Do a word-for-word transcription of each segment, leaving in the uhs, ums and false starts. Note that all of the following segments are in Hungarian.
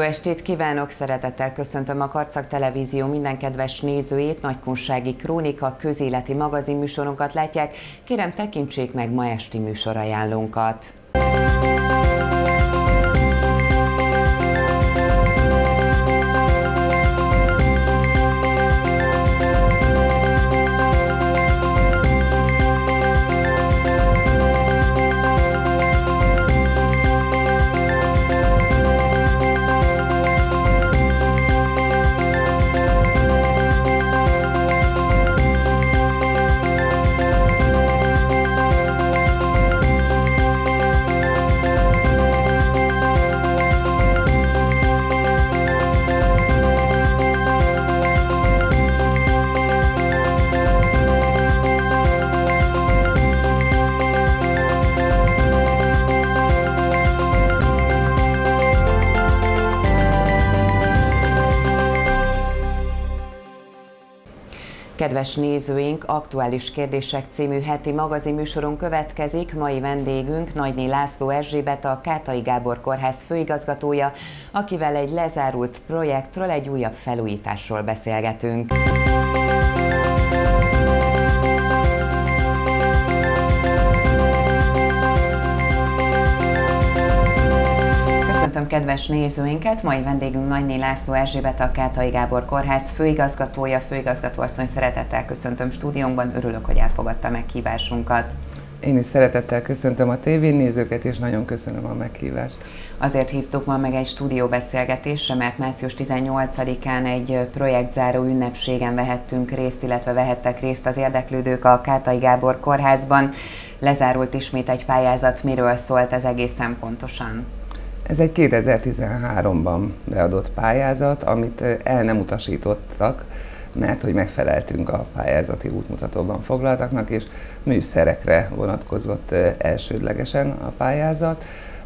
estét kívánok! Szeretettel köszöntöm a Karcag Televízió minden kedves nézőjét, Nagykunsági Krónika közéleti magazinműsorunkat látják. Kérem, tekintsék meg ma esti műsorajánlónkat! Kedves nézőink, Aktuális Kérdések című heti magazinműsoron következik. Mai vendégünk Nagyné László Erzsébet, a Kátai Gábor Kórház főigazgatója, akivel egy lezárult projektről, egy újabb felújításról beszélgetünk. Köszöntöm kedves nézőinket! Mai vendégünk Nagyné László Erzsébet, a Kátai Gábor Kórház főigazgatója. Főigazgatóasszony, szeretettel köszöntöm stúdiónkban, örülök, hogy elfogadta meghívásunkat. Én is szeretettel köszöntöm a tévénézőket, és nagyon köszönöm a meghívást. Azért hívtuk ma meg egy stúdióbeszélgetésre, mert március tizennyolcadikán egy projektzáró ünnepségen vehettünk részt, illetve vehettek részt az érdeklődők a Kátai Gábor Kórházban. Lezárult ismét egy pályázat, miről szólt ez egészen pontosan? Ez egy kétezer-tizenháromban beadott pályázat, amit el nem utasítottak, mert hogy megfeleltünk a pályázati útmutatóban foglaltaknak, és műszerekre vonatkozott elsődlegesen a pályázat.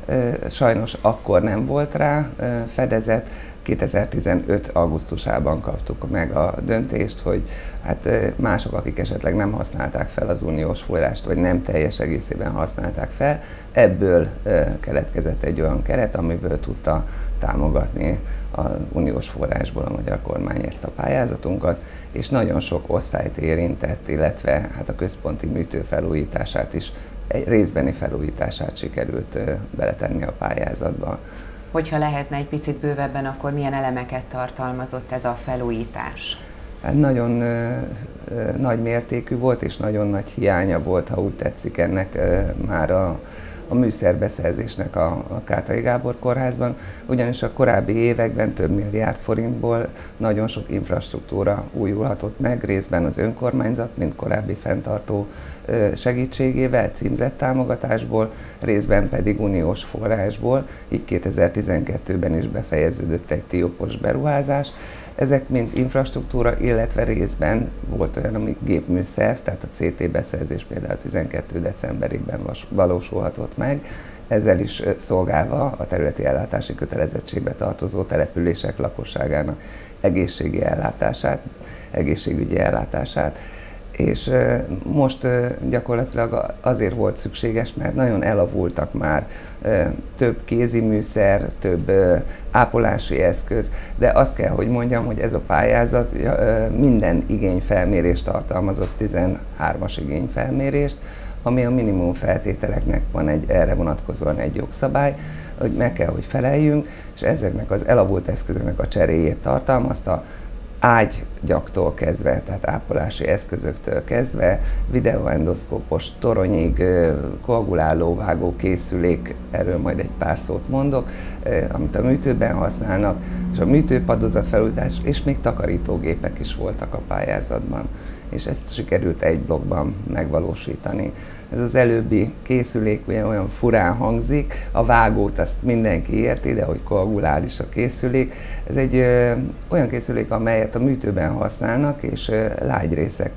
Sajnos akkor nem volt rá fedezet, kétezer-tizenöt augusztusában kaptuk meg a döntést, hogy hát mások, akik esetleg nem használták fel az uniós forrást, vagy nem teljes egészében használták fel, ebből keletkezett egy olyan keret, amiből tudta támogatni az uniós forrásból a magyar kormány ezt a pályázatunkat, és nagyon sok osztályt érintett, illetve hát a központi műtő felújítását is, egy részbeni felújítását sikerült beletenni a pályázatba. Hogyha lehetne egy picit bővebben, akkor milyen elemeket tartalmazott ez a felújítás? Hát nagyon ö, ö, nagy mértékű volt, és nagyon nagy hiánya volt, ha úgy tetszik, ennek ö, már a, a műszerbeszerzésnek a, a Kátai Gábor Kórházban, ugyanis a korábbi években több milliárd forintból nagyon sok infrastruktúra újulhatott meg, részben az önkormányzat, mint korábbi fenntartó segítségével, címzett támogatásból, részben pedig uniós forrásból, így kétezer-tizenkettőben is befejeződött egy TIOPOS beruházás. Ezek mind infrastruktúra, illetve részben volt olyan, ami gépműszer, tehát a cé té beszerzés például tizenkettő decemberében valósulhatott meg, ezzel is szolgálva a területi ellátási kötelezettségbe tartozó települések lakosságának egészségi ellátását, egészségügyi ellátását. És most gyakorlatilag azért volt szükséges, mert nagyon elavultak már több kézi műszer, több ápolási eszköz, de azt kell, hogy mondjam, hogy ez a pályázat minden igényfelmérést tartalmazott, tizenhármas igényfelmérést, ami a minimum feltételeknek van egy, erre vonatkozóan egy jogszabály, hogy meg kell, hogy feleljünk, és ezeknek az elavult eszközöknek a cseréjét tartalmazta, ágygyaktól kezdve, tehát ápolási eszközöktől kezdve, videoendoszkópos toronyig, koaguláló vágó készülék, erről majd egy pár szót mondok, amit a műtőben használnak, és a műtőpadozat felújítás, és még takarítógépek is voltak a pályázatban, és ezt sikerült egy blokkban megvalósítani. Ez az előbbi készülék ugye olyan furán hangzik, a vágót azt mindenki érti, de hogy koagulál is a készülék. Ez egy ö, olyan készülék, amelyet a műtőben használnak, és ö, lágyrészek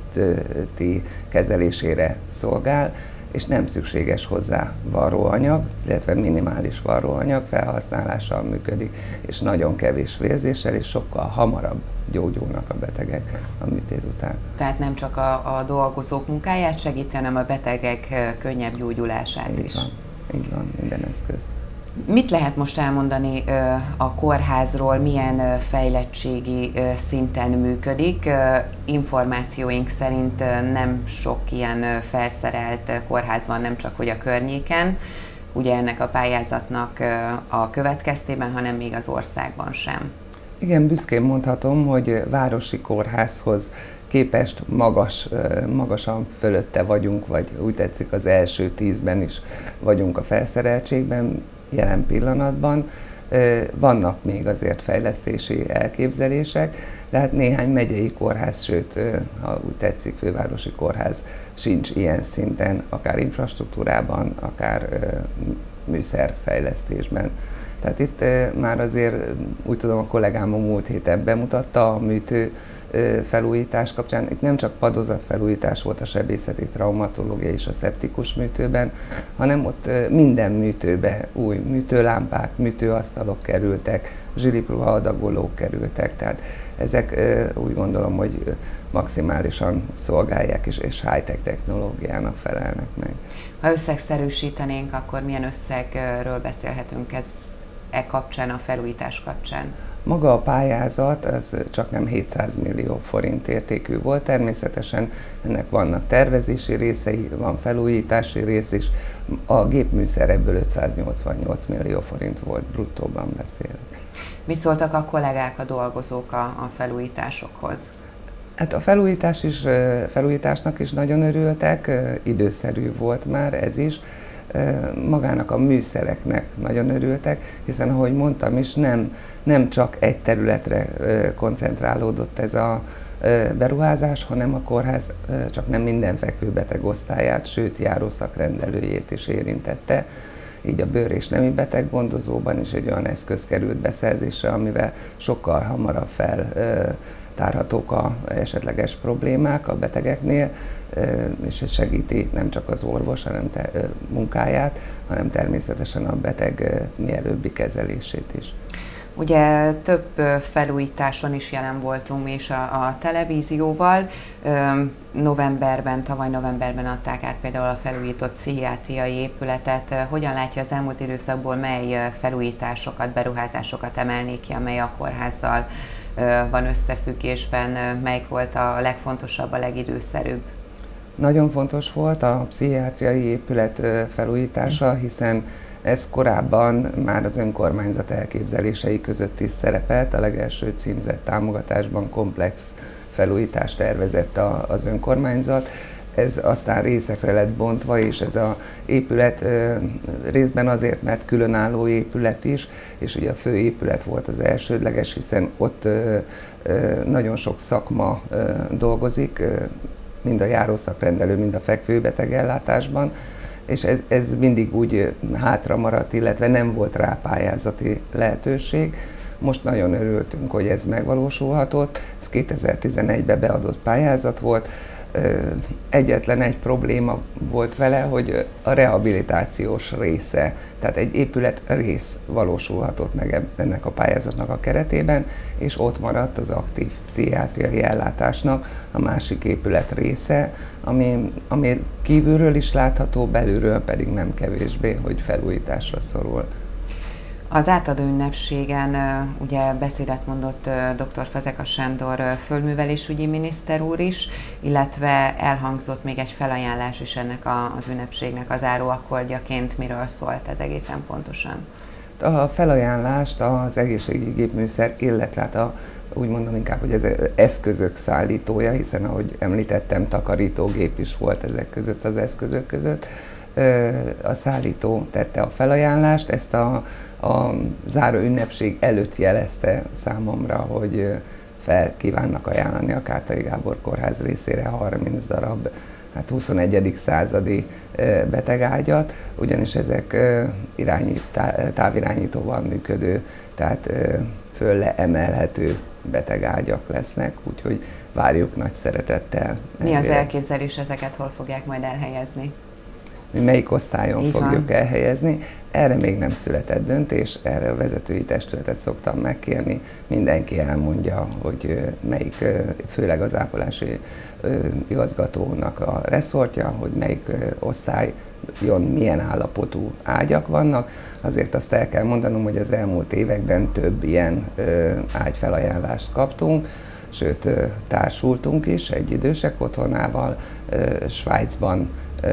műtéti kezelésére szolgál, és nem szükséges hozzá varróanyag, illetve minimális varróanyag felhasználással működik, és nagyon kevés vérzéssel, és sokkal hamarabb gyógyulnak a betegek a műtét után. Tehát nem csak a, a dolgozók munkáját segíti, hanem a betegek könnyebb gyógyulását így is. Van. Így van, minden eszköz. Mit lehet most elmondani a kórházról, milyen fejlettségi szinten működik? Információink szerint nem sok ilyen felszerelt kórház van, nem csak hogy a környéken, ugye ennek a pályázatnak a következtében, hanem még az országban sem. Igen, büszkén mondhatom, hogy városi kórházhoz képest magas, magasan fölötte vagyunk, vagy úgy tetszik az első tízben is vagyunk a felszereltségben jelen pillanatban. Vannak még azért fejlesztési elképzelések, de hát néhány megyei kórház, sőt, ha úgy tetszik, fővárosi kórház sincs ilyen szinten, akár infrastruktúrában, akár műszerfejlesztésben. Tehát itt már azért úgy tudom, a kollégám a múlt héten bemutatta a műtő felújítás kapcsán. Itt nem csak padozatfelújítás volt a sebészeti traumatológia és a szeptikus műtőben, hanem ott minden műtőbe új műtőlámpák, műtőasztalok kerültek, zsilipruha adagolók kerültek, tehát ezek úgy gondolom, hogy maximálisan szolgálják és, és high-tech technológiának felelnek meg. Ha összegszerűsítenénk, akkor milyen összegről beszélhetünk ez e kapcsán, a felújítás kapcsán? Maga a pályázat az csak nem hétszáz millió forint értékű volt, természetesen ennek vannak tervezési részei, van felújítási rész is, a gépműszer ebből ötszáznyolcvannyolc millió forint volt, bruttóban beszélek. Mit szóltak a kollégák, a dolgozók a, a felújításokhoz? Hát a felújítás is, felújításnak is nagyon örültek, időszerű volt már ez is. Magának a műszereknek nagyon örültek, hiszen ahogy mondtam is, nem, nem csak egy területre koncentrálódott ez a beruházás, hanem a kórház csak nem minden fekvőbeteg osztályát, sőt járó szakrendelőjét is érintette. Így a bőr- és nemi beteggondozóban is egy olyan eszköz került beszerzésre, amivel sokkal hamarabb feltárhatók a esetleges problémák a betegeknél, és ez segíti nem csak az orvos hanem te, munkáját, hanem természetesen a beteg mielőbbi kezelését is. Ugye több felújításon is jelen voltunk mi is a, a televízióval. Novemberben, tavaly novemberben adták át például a felújított pszichiátriai épületet. Hogyan látja az elmúlt időszakból, mely felújításokat, beruházásokat emelnék ki, amely a kórházzal van összefüggésben, melyik volt a legfontosabb, a legidőszerűbb? Nagyon fontos volt a pszichiátriai épület felújítása, hiszen ez korábban már az önkormányzat elképzelései között is szerepelt, a legelső címzett támogatásban komplex felújítást tervezett az önkormányzat. Ez aztán részekre lett bontva, és ez az épület részben azért, mert különálló épület is, és ugye a főépület volt az elsődleges, hiszen ott nagyon sok szakma dolgozik, mind a járószakrendelő, mind a fekvőbeteg ellátásban, és ez, ez mindig úgy hátra maradt, illetve nem volt rá pályázati lehetőség. Most nagyon örültünk, hogy ez megvalósulhatott. Ez kétezer-tizenegyben beadott pályázat volt. Egyetlen egy probléma volt vele, hogy a rehabilitációs része, tehát egy épület rész valósulhatott meg ennek a pályázatnak a keretében, és ott maradt az aktív pszichiátriai ellátásnak a másik épület része, ami, ami kívülről is látható, belülről pedig nem kevésbé, hogy felújításra szorul. Az átadó ünnepségen ugye beszédet mondott dr. Fazekas Sándor földművelésügyi miniszter úr is, illetve elhangzott még egy felajánlás is ennek az ünnepségnek az záróakkordjaként. Miről szólt ez egészen pontosan? A felajánlást az egészségügyi gépműszer, illetve hát a, úgy mondom inkább, hogy ez eszközök szállítója, hiszen ahogy említettem, takarítógép is volt ezek között az eszközök között. A szállító tette a felajánlást, ezt a, a záró ünnepség előtt jelezte számomra, hogy fel kívánnak ajánlani a Kátai Gábor Kórház részére harminc darab hát huszonegyedik századi betegágyat, ugyanis ezek irányít, távirányítóval működő, tehát föl leemelhető betegágyak lesznek, úgyhogy várjuk nagy szeretettel. Mi az elképzelés, ezeket hol fogják majd elhelyezni? hogy melyik osztályon Így fogjuk van. elhelyezni. Erre még nem született döntés, erre a vezetői testületet szoktam megkérni, mindenki elmondja, hogy melyik, főleg az ápolási igazgatónak a reszortja, hogy melyik osztályon milyen állapotú ágyak vannak. Azért azt el kell mondanom, hogy az elmúlt években több ilyen ágyfelajánlást kaptunk, sőt társultunk is egy idősek otthonával, Svájcban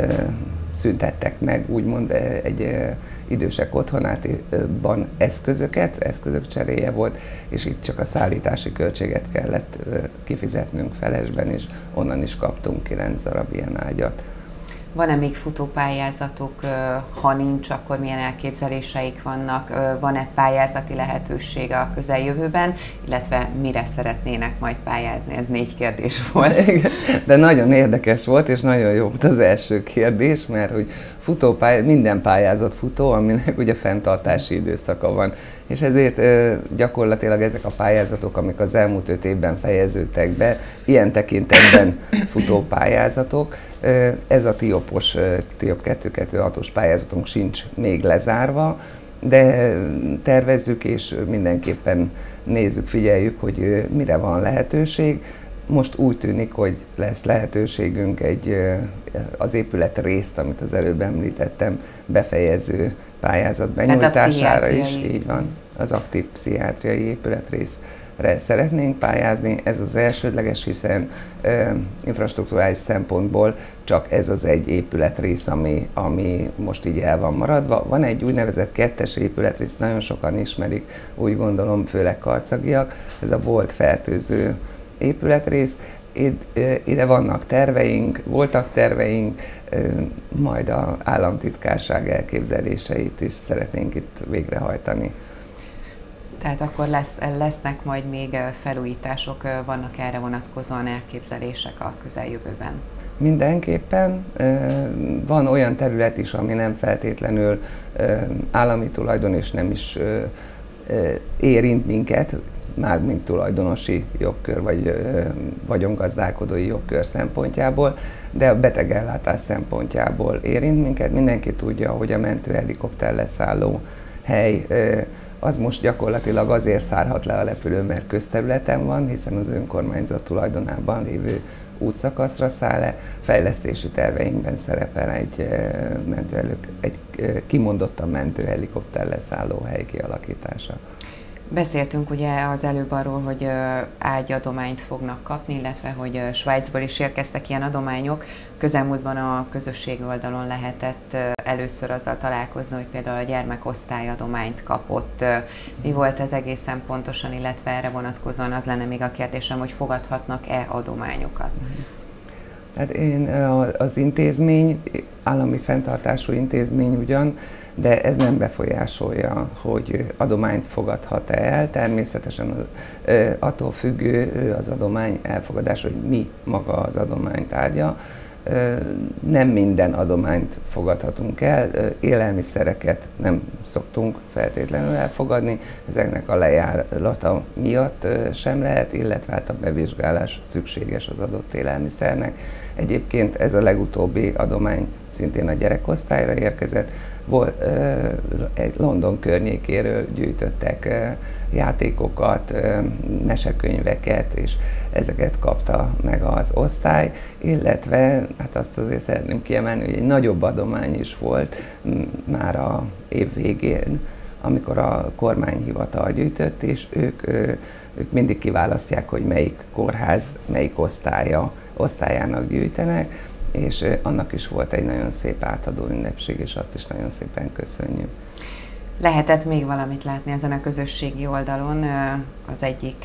szüntettek meg úgymond egy idősek otthonában eszközöket, eszközök cseréje volt, és itt csak a szállítási költséget kellett kifizetnünk felesben, és onnan is kaptunk kilenc darab ilyen ágyat. Van-e még futópályázatok, ha nincs, akkor milyen elképzeléseik vannak, van-e pályázati lehetőség a közeljövőben, illetve mire szeretnének majd pályázni? Ez négy kérdés volt. De nagyon érdekes volt, és nagyon jó volt az első kérdés, mert hogy futópályázat, minden pályázat futó, aminek ugye fenntartási időszaka van. És ezért gyakorlatilag ezek a pályázatok, amik az elmúlt öt évben fejeződtek be, ilyen tekintetben futópályázatok. Ez a TIOP-os, TIOP kettő kettő hatos pályázatunk sincs még lezárva, de tervezzük és mindenképpen nézzük, figyeljük, hogy mire van lehetőség. Most úgy tűnik, hogy lesz lehetőségünk egy az épület részt, amit az előbb említettem, befejező pályázat benyújtására is. Így van, az aktív pszichiátriai épületrészre szeretnénk pályázni. Ez az elsődleges, hiszen e, infrastrukturális szempontból csak ez az egy épületrész, ami, ami most így el van maradva. Van egy úgynevezett kettes épületrész, nagyon sokan ismerik, úgy gondolom, főleg karcagiak, ez a volt fertőző épületrész. Ide vannak terveink, voltak terveink, majd az államtitkárság elképzeléseit is szeretnénk itt végrehajtani. Tehát akkor lesz, lesznek majd még felújítások, vannak erre vonatkozóan elképzelések a közeljövőben? Mindenképpen. Van olyan terület is, ami nem feltétlenül állami tulajdon és nem is érint minket, mármint tulajdonosi jogkör vagy vagyongazdálkodói jogkör szempontjából, de a betegellátás szempontjából érint minket. Mindenki tudja, hogy a mentőhelikopter leszálló hely az most gyakorlatilag azért szállhat le a repülő, mert közterületen van, hiszen az önkormányzat tulajdonában lévő útszakaszra száll le. Fejlesztési terveinkben szerepel egy, egy kimondottan mentőhelikopter leszálló hely kialakítása. Beszéltünk ugye az előbb arról, hogy ágyadományt fognak kapni, illetve hogy Svájcból is érkeztek ilyen adományok. Közelmúltban a közösségi oldalon lehetett először azzal találkozni, hogy például a gyermekosztály adományt kapott. Mi volt ez egészen pontosan, illetve erre vonatkozóan az lenne még a kérdésem, hogy fogadhatnak-e adományokat? Hát én az intézmény, állami fenntartású intézmény ugyan, de ez nem befolyásolja, hogy adományt fogadhat-e el. Természetesen attól függő az adomány elfogadása, hogy mi maga az adomány tárgya. Nem minden adományt fogadhatunk el, élelmiszereket nem szoktunk feltétlenül elfogadni, ezeknek a lejárata miatt sem lehet, illetve hát a bevizsgálás szükséges az adott élelmiszernek. Egyébként ez a legutóbbi adomány szintén a gyerekosztályra érkezett, volt, egy London környékéről gyűjtöttek játékokat, mesekönyveket, és ezeket kapta meg az osztály, illetve hát azt azért szeretném kiemelni, hogy egy nagyobb adomány is volt már a év végén, amikor a kormányhivatal gyűjtött, és ők, ők mindig kiválasztják, hogy melyik kórház, melyik osztálya, osztályának gyűjtenek, és annak is volt egy nagyon szép átadó ünnepség, és azt is nagyon szépen köszönjük. Lehetett még valamit látni ezen a közösségi oldalon, az egyik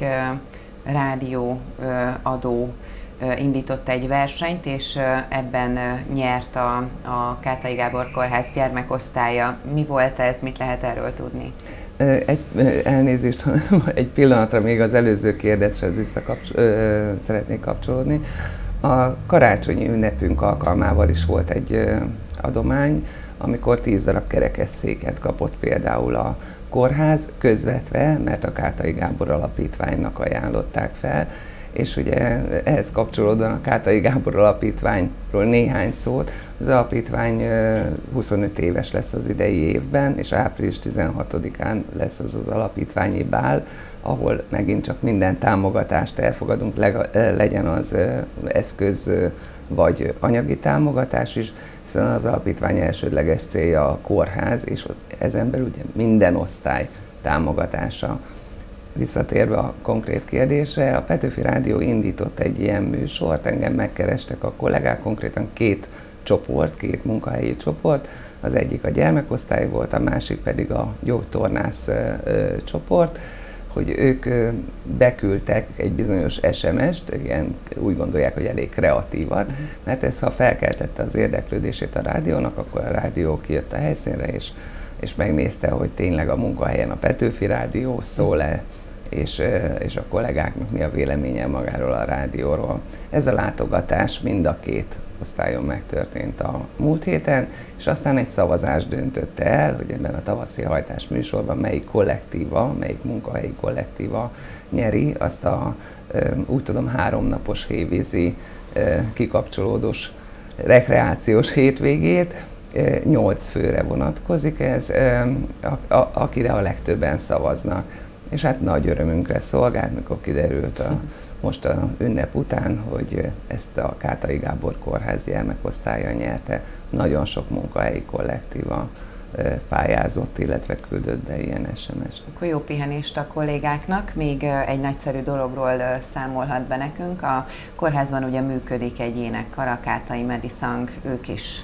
rádióadó indított egy versenyt, és ebben nyert a, a Kátai Gábor Kórház gyermekosztálya. Mi volt ez, mit lehet erről tudni? Egy, elnézést, egy pillanatra még az előző kérdéshez vissza szeretnék kapcsolódni. A karácsonyi ünnepünk alkalmával is volt egy adomány, amikor tíz darab kerekesszéket kapott például a kórház közvetve, mert a Kátai Gábor Alapítványnak ajánlották fel, és ugye ehhez kapcsolódóan a Kátai Gábor Alapítványról néhány szót. Az alapítvány huszonöt éves lesz az idei évben, és április tizenhatodikán lesz az az alapítványi bál, ahol megint csak minden támogatást elfogadunk, legyen az eszköz vagy anyagi támogatás is, hiszen az alapítvány elsődleges célja a kórház, és ezen belül ugye minden osztály támogatása. Visszatérve a konkrét kérdésre, a Petőfi Rádió indított egy ilyen műsort, engem megkerestek a kollégák, konkrétan két csoport, két munkahelyi csoport, az egyik a gyermekosztály volt, a másik pedig a gyógytornász csoport, hogy ők beküldtek egy bizonyos es em est, ilyen, úgy gondolják, hogy elég kreatívat, mert ez, ha felkeltette az érdeklődését a rádiónak, akkor a rádió kijött a helyszínre, és, és megnézte, hogy tényleg a munkahelyen a Petőfi Rádió szól-e, és, és a kollégáknak mi a véleménye magáról a rádióról. Ez a látogatás mind a két osztályon megtörtént a múlt héten, és aztán egy szavazás döntötte el, hogy ebben a tavaszi hajtás műsorban melyik kollektíva, melyik munkahelyi kollektíva nyeri azt a, úgy tudom, háromnapos hévízi kikapcsolódós rekreációs hétvégét. Nyolc főre vonatkozik ez, akire a legtöbben szavaznak. És hát nagy örömünkre szolgált, mikor kiderült a, most a ünnep után, hogy ezt a Kátai Gábor Kórház gyermekosztálya nyerte. Nagyon sok munkahelyi kollektíva pályázott, illetve küldött be ilyen es em est. Akkor jó pihenést a kollégáknak. Még egy nagyszerű dologról számolhat be nekünk. A kórházban ugye működik egy énekkar, a Kátai Medisang, ők is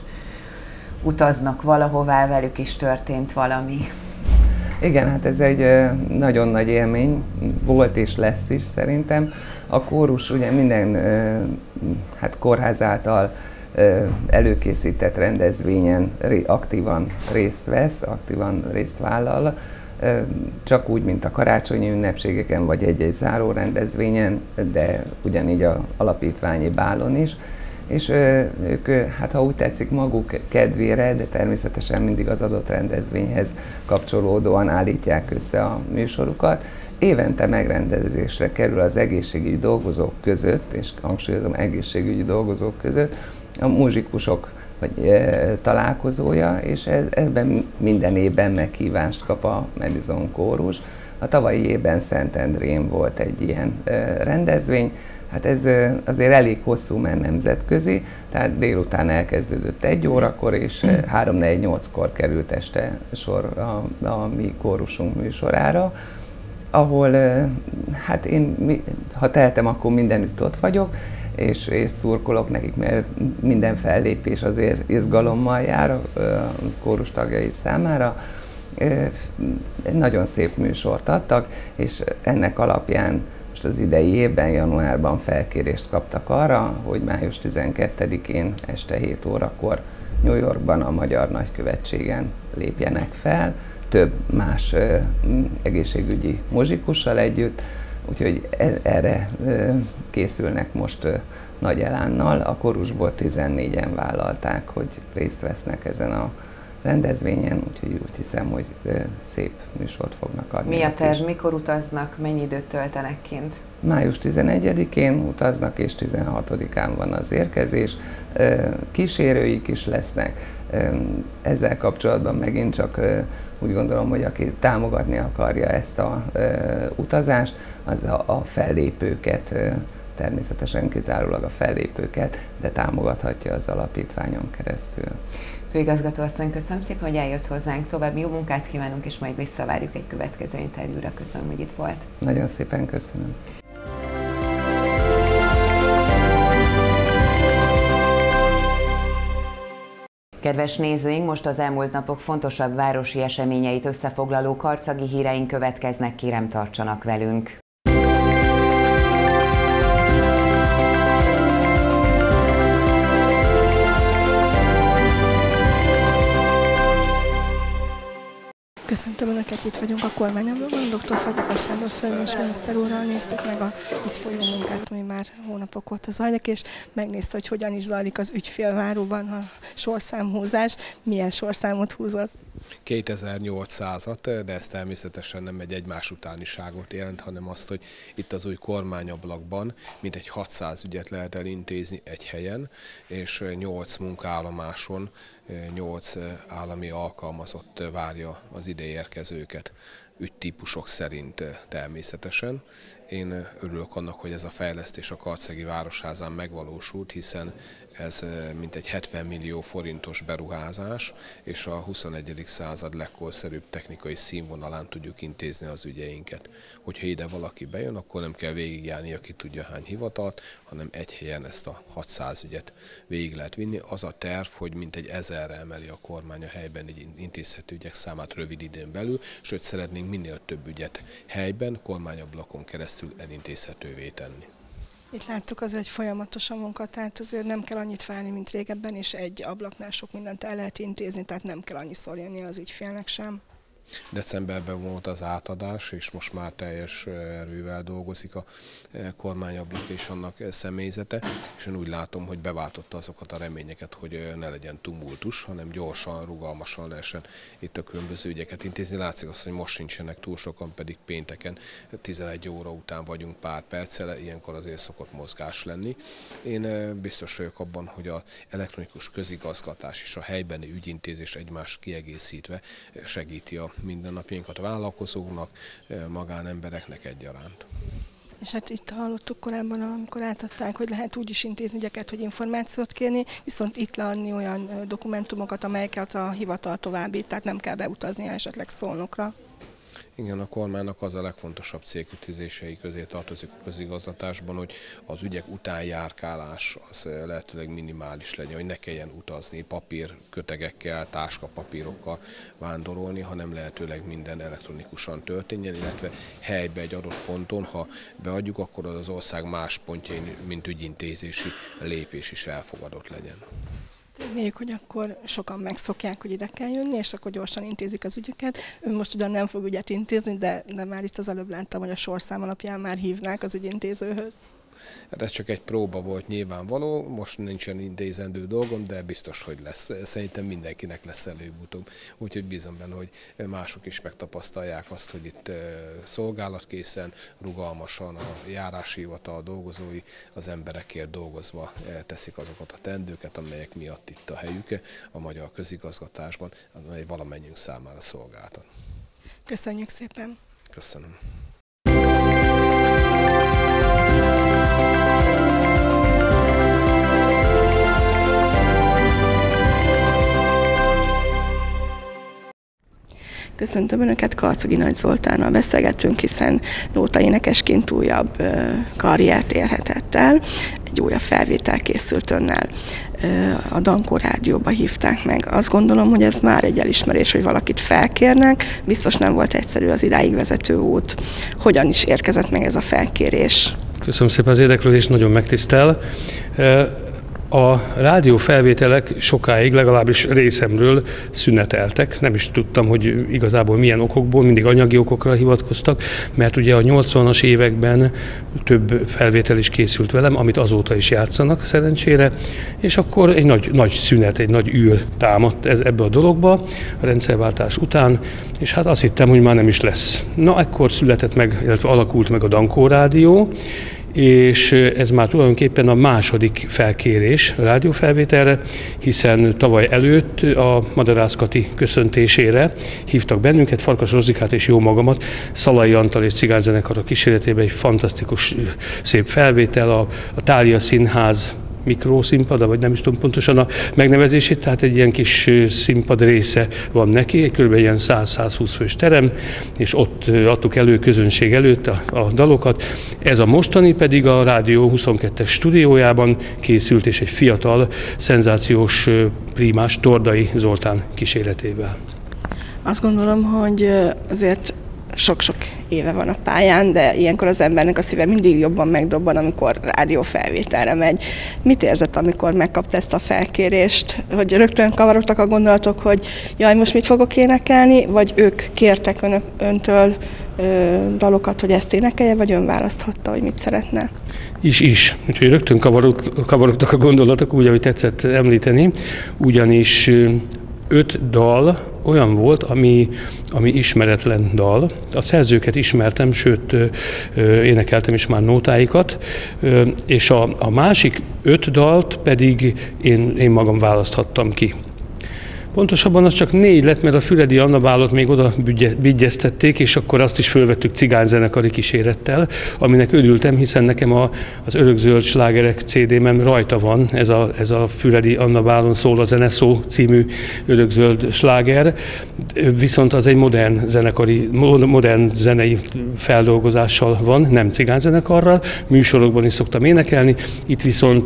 utaznak valahová, velük is történt valami. Igen, hát ez egy nagyon nagy élmény, volt és lesz is szerintem. A kórus ugye minden hát kórház által előkészített rendezvényen aktívan részt vesz, aktívan részt vállal, csak úgy, mint a karácsonyi ünnepségeken vagy egy-egy záró rendezvényen, de ugyanígy az alapítványi bálon is. És ők, hát ha úgy tetszik, maguk kedvére, de természetesen mindig az adott rendezvényhez kapcsolódóan állítják össze a műsorukat. Évente megrendezésre kerül az egészségügyi dolgozók között, és hangsúlyozom, egészségügyi dolgozók között, a muzsikusok vagy e, találkozója, és ez, ebben minden évben meghívást kap a Medison kórus. A tavalyi évben Szentendrén volt egy ilyen e, rendezvény. Hát ez azért elég hosszú, mert nemzetközi, tehát délután elkezdődött egy órakor, és három négy nyolckor került este sor a, a mi kórusunk műsorára, ahol hát én, ha tehetem, akkor mindenütt ott vagyok, és, és szurkolok nekik, mert minden fellépés azért izgalommal jár a kórus tagjai számára. Nagyon szép műsort adtak, és ennek alapján most az idei évben, januárban felkérést kaptak arra, hogy május tizenkettedikén este hét órakor New Yorkban a Magyar Nagykövetségen lépjenek fel, több más ö, egészségügyi muzsikussal együtt, úgyhogy erre ö, készülnek most ö, nagy elánnal. A kórusból tizennégyen vállalták, hogy részt vesznek ezen a rendezvényen, úgyhogy úgy hiszem, hogy szép műsort fognak adni. Mi a terv, mikor utaznak, mennyi időt töltenek kint? május tizenegyedikén utaznak, és tizenhatodikán van az érkezés. Kísérőik is lesznek. Ezzel kapcsolatban megint csak úgy gondolom, hogy aki támogatni akarja ezt az utazást, az a, a fellépőket, természetesen kizárólag a fellépőket, de támogathatja az alapítványon keresztül. Főigazgató asszony, köszönöm szépen, hogy eljött hozzánk, további jó munkát kívánunk, és majd visszavárjuk egy következő interjúra. Köszönöm, hogy itt volt. Nagyon szépen köszönöm. Kedves nézőink, most az elmúlt napok fontosabb városi eseményeit összefoglaló karcagi híreink következnek, kérem tartsanak velünk. Köszöntöm Köszöntöm Önöket, itt vagyunk a kormányablakban, doktor Fazekas Sándor főminiszter úrral néztük meg a itt folyó munkát, ami már hónapok óta zajlik, és megnézte, hogy hogyan is zajlik az ügyfélváróban a sorszámhúzás. Milyen sorszámot húzott? kétezer-nyolcszázat, de ez természetesen nem egy egymás utániságot jelent, hanem azt, hogy itt az új kormányablakban mintegy hatszáz ügyet lehet elintézni egy helyen, és nyolc munkaállomáson nyolc állami alkalmazott várja az ide érkezőket, ügytípusok szerint természetesen. Én örülök annak, hogy ez a fejlesztés a Karcegi Városházán megvalósult, hiszen ez mintegy hetven millió forintos beruházás, és a huszonegyedik század legkorszerűbb technikai színvonalán tudjuk intézni az ügyeinket. Hogyha ide valaki bejön, akkor nem kell végigjárni, aki tudja hány hivatalt, hanem egy helyen ezt a hatszáz ügyet végig lehet vinni. Az a terv, hogy mintegy ezerre emeli a kormány a helyben intézhető ügyek számát rövid időn belül, sőt szeretnénk minél több ügyet helyben, kormányablakon keresztül elintézhetővé tenni. Itt láttuk, az egy folyamatos a munka, tehát azért nem kell annyit várni, mint régebben, és egy ablaknál sok mindent el lehet intézni, tehát nem kell annyiszor jönni az ügyfélnek sem. Decemberben volt az átadás, és most már teljes erővel dolgozik a kormányablak és annak személyzete, és én úgy látom, hogy beváltotta azokat a reményeket, hogy ne legyen tumultus, hanem gyorsan, rugalmasan lehessen itt a különböző ügyeket intézni. Látszik azt, hogy most sincsenek túl sokan, pedig pénteken tizenegy óra után vagyunk pár perccel, ilyenkor azért szokott mozgás lenni. Én biztos vagyok abban, hogy az elektronikus közigazgatás és a helybeni ügyintézés egymást kiegészítve segíti a mindennapjainkat a vállalkozóknak, magánembereknek egyaránt. És hát itt hallottuk korábban, amikor átadták, hogy lehet úgy is intézni ügyeket, hogy információt kérni, viszont itt leadni olyan dokumentumokat, amelyeket a hivatal továbbít, tehát nem kell beutazni esetleg Szolnokra. Igen, a kormánynak az a legfontosabb célkitűzései közé tartozik a közigazgatásban, hogy az ügyek utánjárkálás az lehetőleg minimális legyen, hogy ne kelljen utazni papírkötegekkel, táskapapírokkal vándorolni, hanem lehetőleg minden elektronikusan történjen, illetve helybe egy adott ponton, ha beadjuk, akkor az ország más pontjain, mint ügyintézési lépés is elfogadott legyen. Reméljük, hogy akkor sokan megszokják, hogy ide kell jönni, és akkor gyorsan intézik az ügyeket. Ön most ugyan nem fog ügyet intézni, de, de már itt az előbb láttam, hogy a sorszám alapján már hívnák az ügyintézőhöz. Hát ez csak egy próba volt nyilvánvaló, most nincsen intézendő dolgom, de biztos, hogy lesz. Szerintem mindenkinek lesz előbb-utóbb. Úgyhogy bízom benne, hogy mások is megtapasztalják azt, hogy itt szolgálatkészen, rugalmasan a járási hivatal dolgozói az emberekért dolgozva teszik azokat a teendőket, amelyek miatt itt a helyük a magyar közigazgatásban, amely valamennyünk számára szolgáltat. Köszönjük szépen! Köszönöm! Köszöntöm Önöket, Karcegi Nagy Zoltánnal beszélgetünk, hiszen nótaénekesként újabb karriert érhetett el. Egy újabb felvétel készült Önnel. A Dankó Rádióba hívták meg. Azt gondolom, hogy ez már egy elismerés, hogy valakit felkérnek. Biztos nem volt egyszerű az idáig vezető út. Hogyan is érkezett meg ez a felkérés? Köszönöm szépen az érdeklődést, nagyon megtisztel. A rádió felvételek sokáig, legalábbis részemről szüneteltek. Nem is tudtam, hogy igazából milyen okokból, mindig anyagi okokra hivatkoztak, mert ugye a nyolcvanas években több felvétel is készült velem, amit azóta is játszanak szerencsére, és akkor egy nagy, nagy szünet, egy nagy űr támadt ebbe a dologba a rendszerváltás után, és hát azt hittem, hogy már nem is lesz. Na, ekkor született meg, illetve alakult meg a Dankó Rádió, és ez már tulajdonképpen a második felkérés a rádiófelvételre, hiszen tavaly előtt a Madarász Kati köszöntésére hívtak bennünket, Farkas Rozikát és jó magamat, Szalai Antal és cigányzenekar kíséretében, egy fantasztikus szép felvétel, a, a Thália Színház mikroszínpada, vagy nem is tudom pontosan a megnevezését, tehát egy ilyen kis színpad része van neki, egy kb. Ilyen száz-százhúsz fős terem, és ott adtuk elő közönség előtt a, a dalokat. Ez a mostani pedig a Rádió huszonkettes stúdiójában készült, és egy fiatal, szenzációs prímás Tordai Zoltán kíséretével. Azt gondolom, hogy azért sok-sok éve van a pályán, de ilyenkor az embernek a szíve mindig jobban megdobban, amikor rádiófelvételre megy. Mit érzett, amikor megkapta ezt a felkérést? Hogy rögtön kavarogtak a gondolatok, hogy jaj, most mit fogok énekelni, vagy ők kértek önök, öntől ö, dalokat, hogy ezt énekelje, vagy ön választhatta, hogy mit szeretne? Is, is. Úgyhogy rögtön kavarog, kavarogtak a gondolatok, úgy, ahogy tetszett említeni, ugyanis öt dal olyan volt, ami, ami ismeretlen dal. A szerzőket ismertem, sőt énekeltem is már nótáikat, és a, a másik öt dalt pedig én, én magam választhattam ki. Pontosabban az csak négy lett, mert a Füredi Anna Bálot még oda vigyeztették, és akkor azt is fölvettük cigányzenekari kísérettel, aminek örültem, hiszen nekem a, az Örökzöld slágerek cé dé-mem rajta van, ez a, ez a Füredi Anna Bálon szól a zeneszó című örökzöld sláger, viszont az egy modern zenekari, modern zenei feldolgozással van, nem cigányzenekarral, műsorokban is szoktam énekelni, itt viszont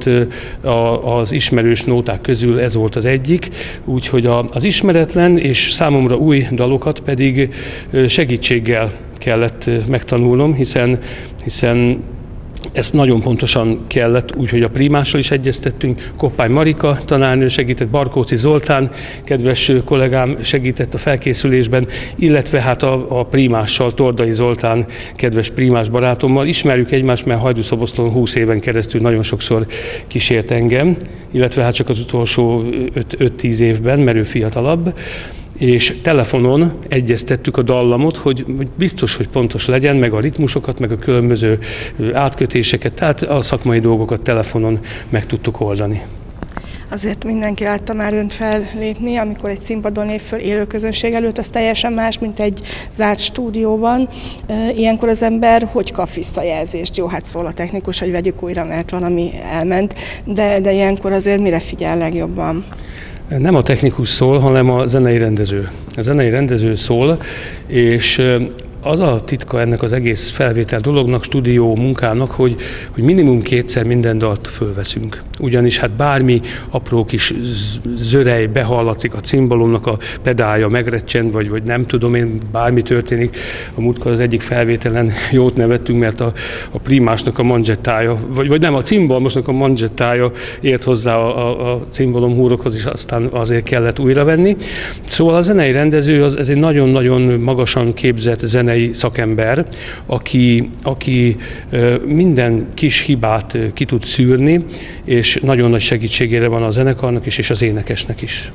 a, az ismerős nóták közül ez volt az egyik, úgyhogy a az ismeretlen és számomra új dalokat pedig segítséggel kellett megtanulnom, hiszen, hiszen ezt nagyon pontosan kellett, úgyhogy a primással is egyeztettünk, Koppány Marika tanárnő segített, Barkóczy Zoltán, kedves kollégám segített a felkészülésben, illetve hát a, a primással, Tordai Zoltán, kedves primás barátommal. Ismerjük egymást, mert Hajdúszoboszlón húsz éven keresztül nagyon sokszor kísért engem, illetve hát csak az utolsó öt-tíz évben, mert ő fiatalabb. És telefonon egyeztettük a dallamot, hogy biztos, hogy pontos legyen, meg a ritmusokat, meg a különböző átkötéseket, tehát a szakmai dolgokat telefonon meg tudtuk oldani. Azért mindenki látta már önt fellépni, amikor egy színpadon lép föl élő közönség előtt, az teljesen más, mint egy zárt stúdióban. Ilyenkor az ember hogy kap visszajelzést? Jó, hát szól a technikus, hogy vegyük újra, mert valami elment, de, de ilyenkor azért mire figyel legjobban? Nem a technikus szól, hanem a zenei rendező. A zenei rendező szól, és az a titka ennek az egész felvétel dolognak, stúdió munkának, hogy, hogy minimum kétszer minden dalt fölveszünk. Ugyanis hát bármi apró kis zörej behallatszik, a cimbalomnak a pedálja megrecsent, vagy, vagy nem tudom én, bármi történik. A múltkor az egyik felvételen jót nevettünk, mert a, a primásnak a manzsettája, vagy, vagy nem, a cimbalmosnak a manzsettája ért hozzá a, a, a cimbalom húrokhoz, és aztán azért kellett újra venni. Szóval a zenei rendező az, ez egy nagyon-nagyon magasan képzett zenei szakember, aki, aki minden kis hibát ki tud szűrni, és nagyon nagy segítségére van a zenekarnak is, és az énekesnek is.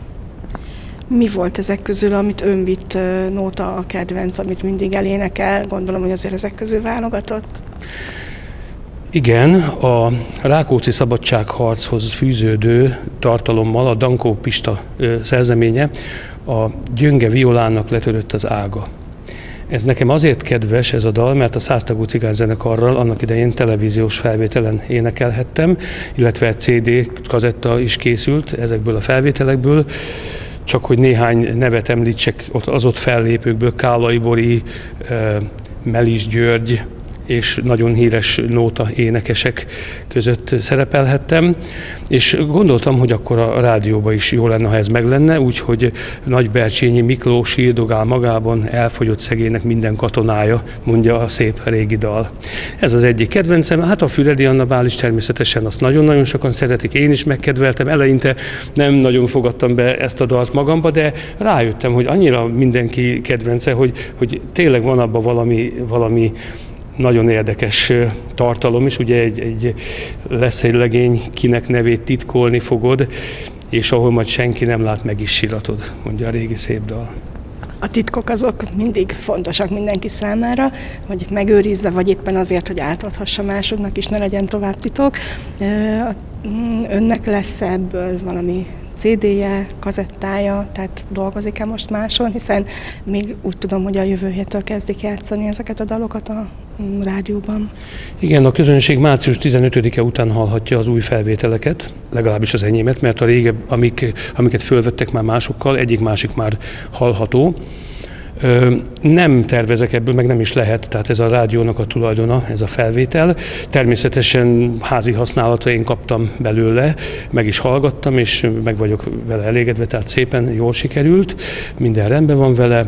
Mi volt ezek közül, amit ön vitt nóta a kedvenc, amit mindig elénekel? Gondolom, hogy azért ezek közül válogatott. Igen, a Rákóczi szabadságharchoz fűződő tartalommal a Dankó Pista szerzeménye, a Gyönge violának letörött az ága. Ez nekem azért kedves ez a dal, mert a száztagú cigányzenekarral annak idején televíziós felvételen énekelhettem, illetve cé dé kazetta is készült ezekből a felvételekből, csak hogy néhány nevet említsek az ott fellépőkből, Kálai Bori, Melis György, és nagyon híres nóta énekesek között szerepelhettem, és gondoltam, hogy akkor a rádióban is jó lenne, ha ez meg lenne, úgyhogy Nagybercsényi Miklós írdogál magában, elfogyott szegénynek minden katonája, mondja a szép régi dal. Ez az egyik kedvencem, hát a Füredi Anna Bál is természetesen azt nagyon-nagyon sokan szeretik, én is megkedveltem, eleinte nem nagyon fogadtam be ezt a dalt magamba, de rájöttem, hogy annyira mindenki kedvence, hogy, hogy tényleg van abban valami, valami nagyon érdekes tartalom is, ugye egy, egy, lesz egy legény, kinek nevét titkolni fogod, és ahol majd senki nem lát, meg is siratod, mondja a régi szép dal. A titkok azok mindig fontosak mindenki számára, hogy megőrizze, vagy éppen azért, hogy átadhassa másoknak is, ne legyen tovább titok. Önnek lesz ebből valami cé dé-je, kazettája, tehát dolgozik-e most máson, hiszen még úgy tudom, hogy a jövő héttől kezdik játszani ezeket a dalokat a rádióban. Igen, a közönség március tizenötödike után hallhatja az új felvételeket, legalábbis az enyémet, mert a régebb, amik, amiket fölvettek már másokkal, egyik-másik már hallható. Nem tervezek ebből, meg nem is lehet, tehát ez a rádiónak a tulajdona, ez a felvétel. Természetesen házi használatra én kaptam belőle, meg is hallgattam, és meg vagyok vele elégedve, tehát szépen jól sikerült, minden rendben van vele.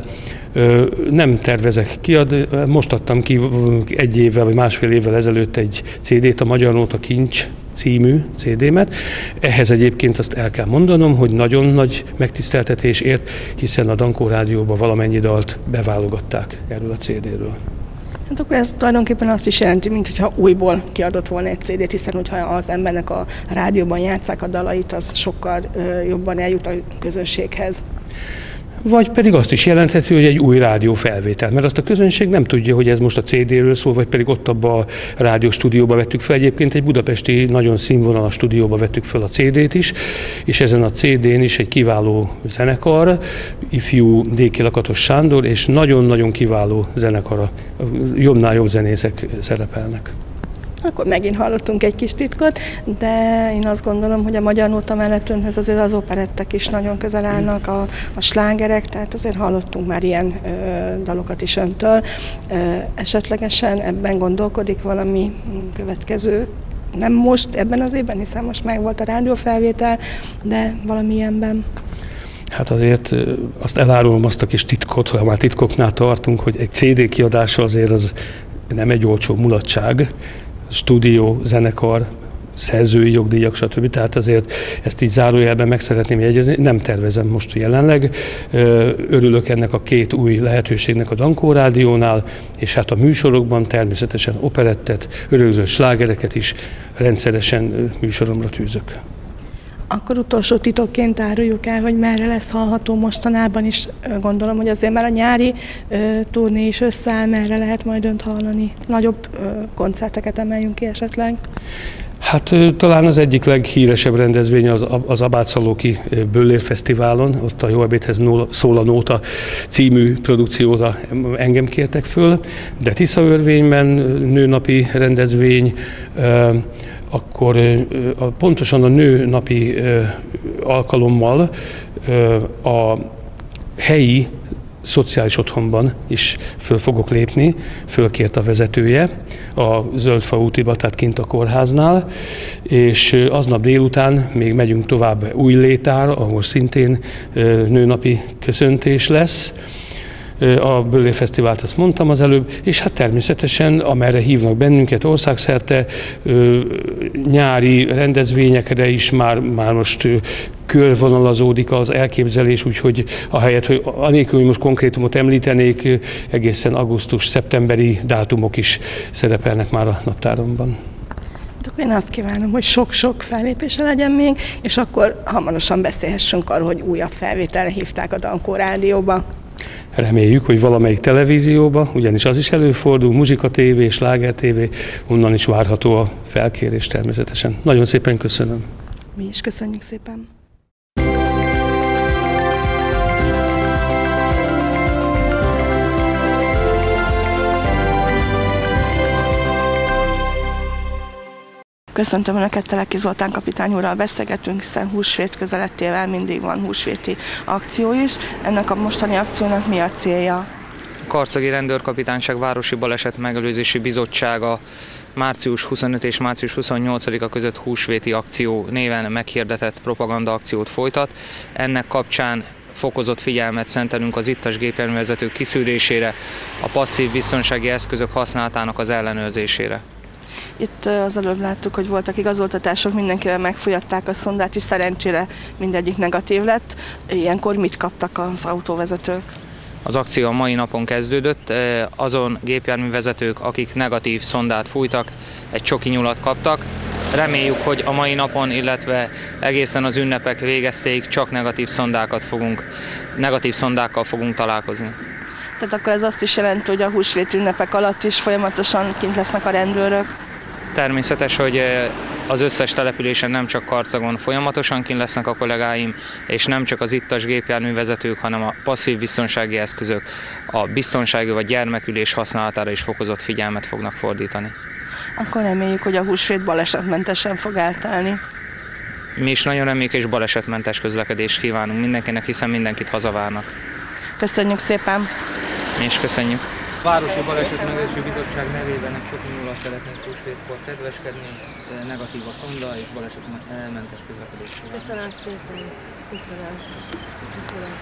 Nem tervezek kiadni, most adtam ki egy évvel vagy másfél évvel ezelőtt egy cé dét, a Magyar Nóta Kincs című cé démet. Ehhez egyébként azt el kell mondanom, hogy nagyon nagy megtiszteltetés ért, hiszen a Dankó Rádióban valamennyi dalt beválogatták erről a cé déről. Hát akkor ez tulajdonképpen azt is jelenti, mintha újból kiadott volna egy cé dét, hiszen hogyha az embernek a rádióban játsszák a dalait, az sokkal jobban eljut a közönséghez. Vagy pedig azt is jelentheti, hogy egy új rádió felvétel, mert azt a közönség nem tudja, hogy ez most a cé déről szól, vagy pedig ott abba a rádióstúdióba vettük fel. Egyébként egy budapesti nagyon színvonalas stúdióba vettük fel a cé dét is, és ezen a cé dén is egy kiváló zenekar, ifjú Déki Lakatos Sándor, és nagyon-nagyon kiváló zenekara, jobbnál jobb zenészek szerepelnek. Akkor megint hallottunk egy kis titkot, de én azt gondolom, hogy a Magyar Nóta mellett önhöz azért az operettek is nagyon közel állnak, a, a slágerek, tehát azért hallottunk már ilyen ö, dalokat is öntől. Ö, esetlegesen ebben gondolkodik valami következő, nem most, ebben az évben, hiszen most megvolt a rádiófelvétel, de valamilyenben. Hát azért azt elárulom azt a kis titkot, ha már titkoknál tartunk, hogy egy cé dé kiadása azért az nem egy olcsó mulatság, stúdió, zenekar, szerzői jogdíjak, stb. Tehát azért ezt így zárójelben meg szeretném jegyezni, nem tervezem most jelenleg. Örülök ennek a két új lehetőségnek a Dankó Rádiónál, és hát a műsorokban természetesen operettet, örökzöld slágereket is rendszeresen műsoromra tűzök. Akkor utolsó titokként áruljuk el, hogy merre lesz hallható mostanában is. Gondolom, hogy azért már a nyári ö, turné is összeáll, merre lehet majd önt hallani. Nagyobb ö, koncerteket emeljünk ki esetleg. Hát talán az egyik leghíresebb rendezvény az, az Abátszalóki Böllér Fesztiválon, ott a Jó ebédhez szól a nóta című produkcióra engem kértek föl, de Tiszaörvényben nőnapi rendezvény, akkor pontosan a nőnapi alkalommal a helyi szociális otthonban is föl fogok lépni, fölkért a vezetője a Zöldfa útiba, tehát kint a kórháznál, és aznap délután még megyünk tovább Újlétára, ahol szintén nőnapi köszöntés lesz. A Böllér Fesztivált azt mondtam az előbb, és hát természetesen, amerre hívnak bennünket országszerte, nyári rendezvényekre is már, már most körvonalazódik az elképzelés, úgyhogy ahelyett, hogy anélkül, hogy most konkrétumot említenék, egészen augusztus-szeptemberi dátumok is szerepelnek már a naptáromban. Akkor én azt kívánom, hogy sok-sok fellépése legyen még, és akkor hamarosan beszélhessünk arról, hogy újabb felvételre hívták a Dankó Rádióba. Reméljük, hogy valamelyik televízióba, ugyanis az is előfordul, Muzsika té vé, Sláger té vé, onnan is várható a felkérés természetesen. Nagyon szépen köszönöm. Mi is köszönjük szépen. Köszöntöm Önöket, Teleki Zoltán kapitány úrral beszélgetünk, hiszen húsvét közelettével mindig van húsvéti akció is. Ennek a mostani akciónak mi a célja? A Karcagi Rendőrkapitányság Városi Baleset Megelőzési Bizottsága március huszonötödike és március huszonnyolcadika között húsvéti akció néven meghirdetett propaganda akciót folytat. Ennek kapcsán fokozott figyelmet szentelünk az ittas gépjárművezetők kiszűrésére, a passzív biztonsági eszközök használatának az ellenőrzésére. Itt az előbb láttuk, hogy voltak igazoltatások, mindenkivel megfújatták a szondát, és szerencsére mindegyik negatív lett. Ilyenkor mit kaptak az autóvezetők? Az akció a mai napon kezdődött, azon gépjárművezetők, akik negatív szondát fújtak, egy csoki nyulat kaptak. Reméljük, hogy a mai napon, illetve egészen az ünnepek végeztéig csak negatív szondákat fogunk, negatív szondákkal fogunk találkozni. Tehát akkor ez azt is jelenti, hogy a húsvét ünnepek alatt is folyamatosan kint lesznek a rendőrök? Természetes, hogy az összes településen, nem csak Karcagon folyamatosan kint lesznek a kollégáim, és nem csak az ittas gépjárművezetők, hanem a passzív biztonsági eszközök, a biztonsági vagy gyermekülés használatára is fokozott figyelmet fognak fordítani. Akkor reméljük, hogy a húsvét balesetmentesen fog eltelni. Mi is nagyon reméljük, és balesetmentes közlekedést kívánunk mindenkinek, hiszen mindenkit hazavárnak. Köszönjük szépen! És köszönjük. A Városi Baleset Megelőzési Bizottság nevében egy csoki nulla szeretnénk húsvétkor kedveskedni, negatív a szonda és balesetmentes közlekedés. Köszönöm szépen. Köszönöm. Köszönöm.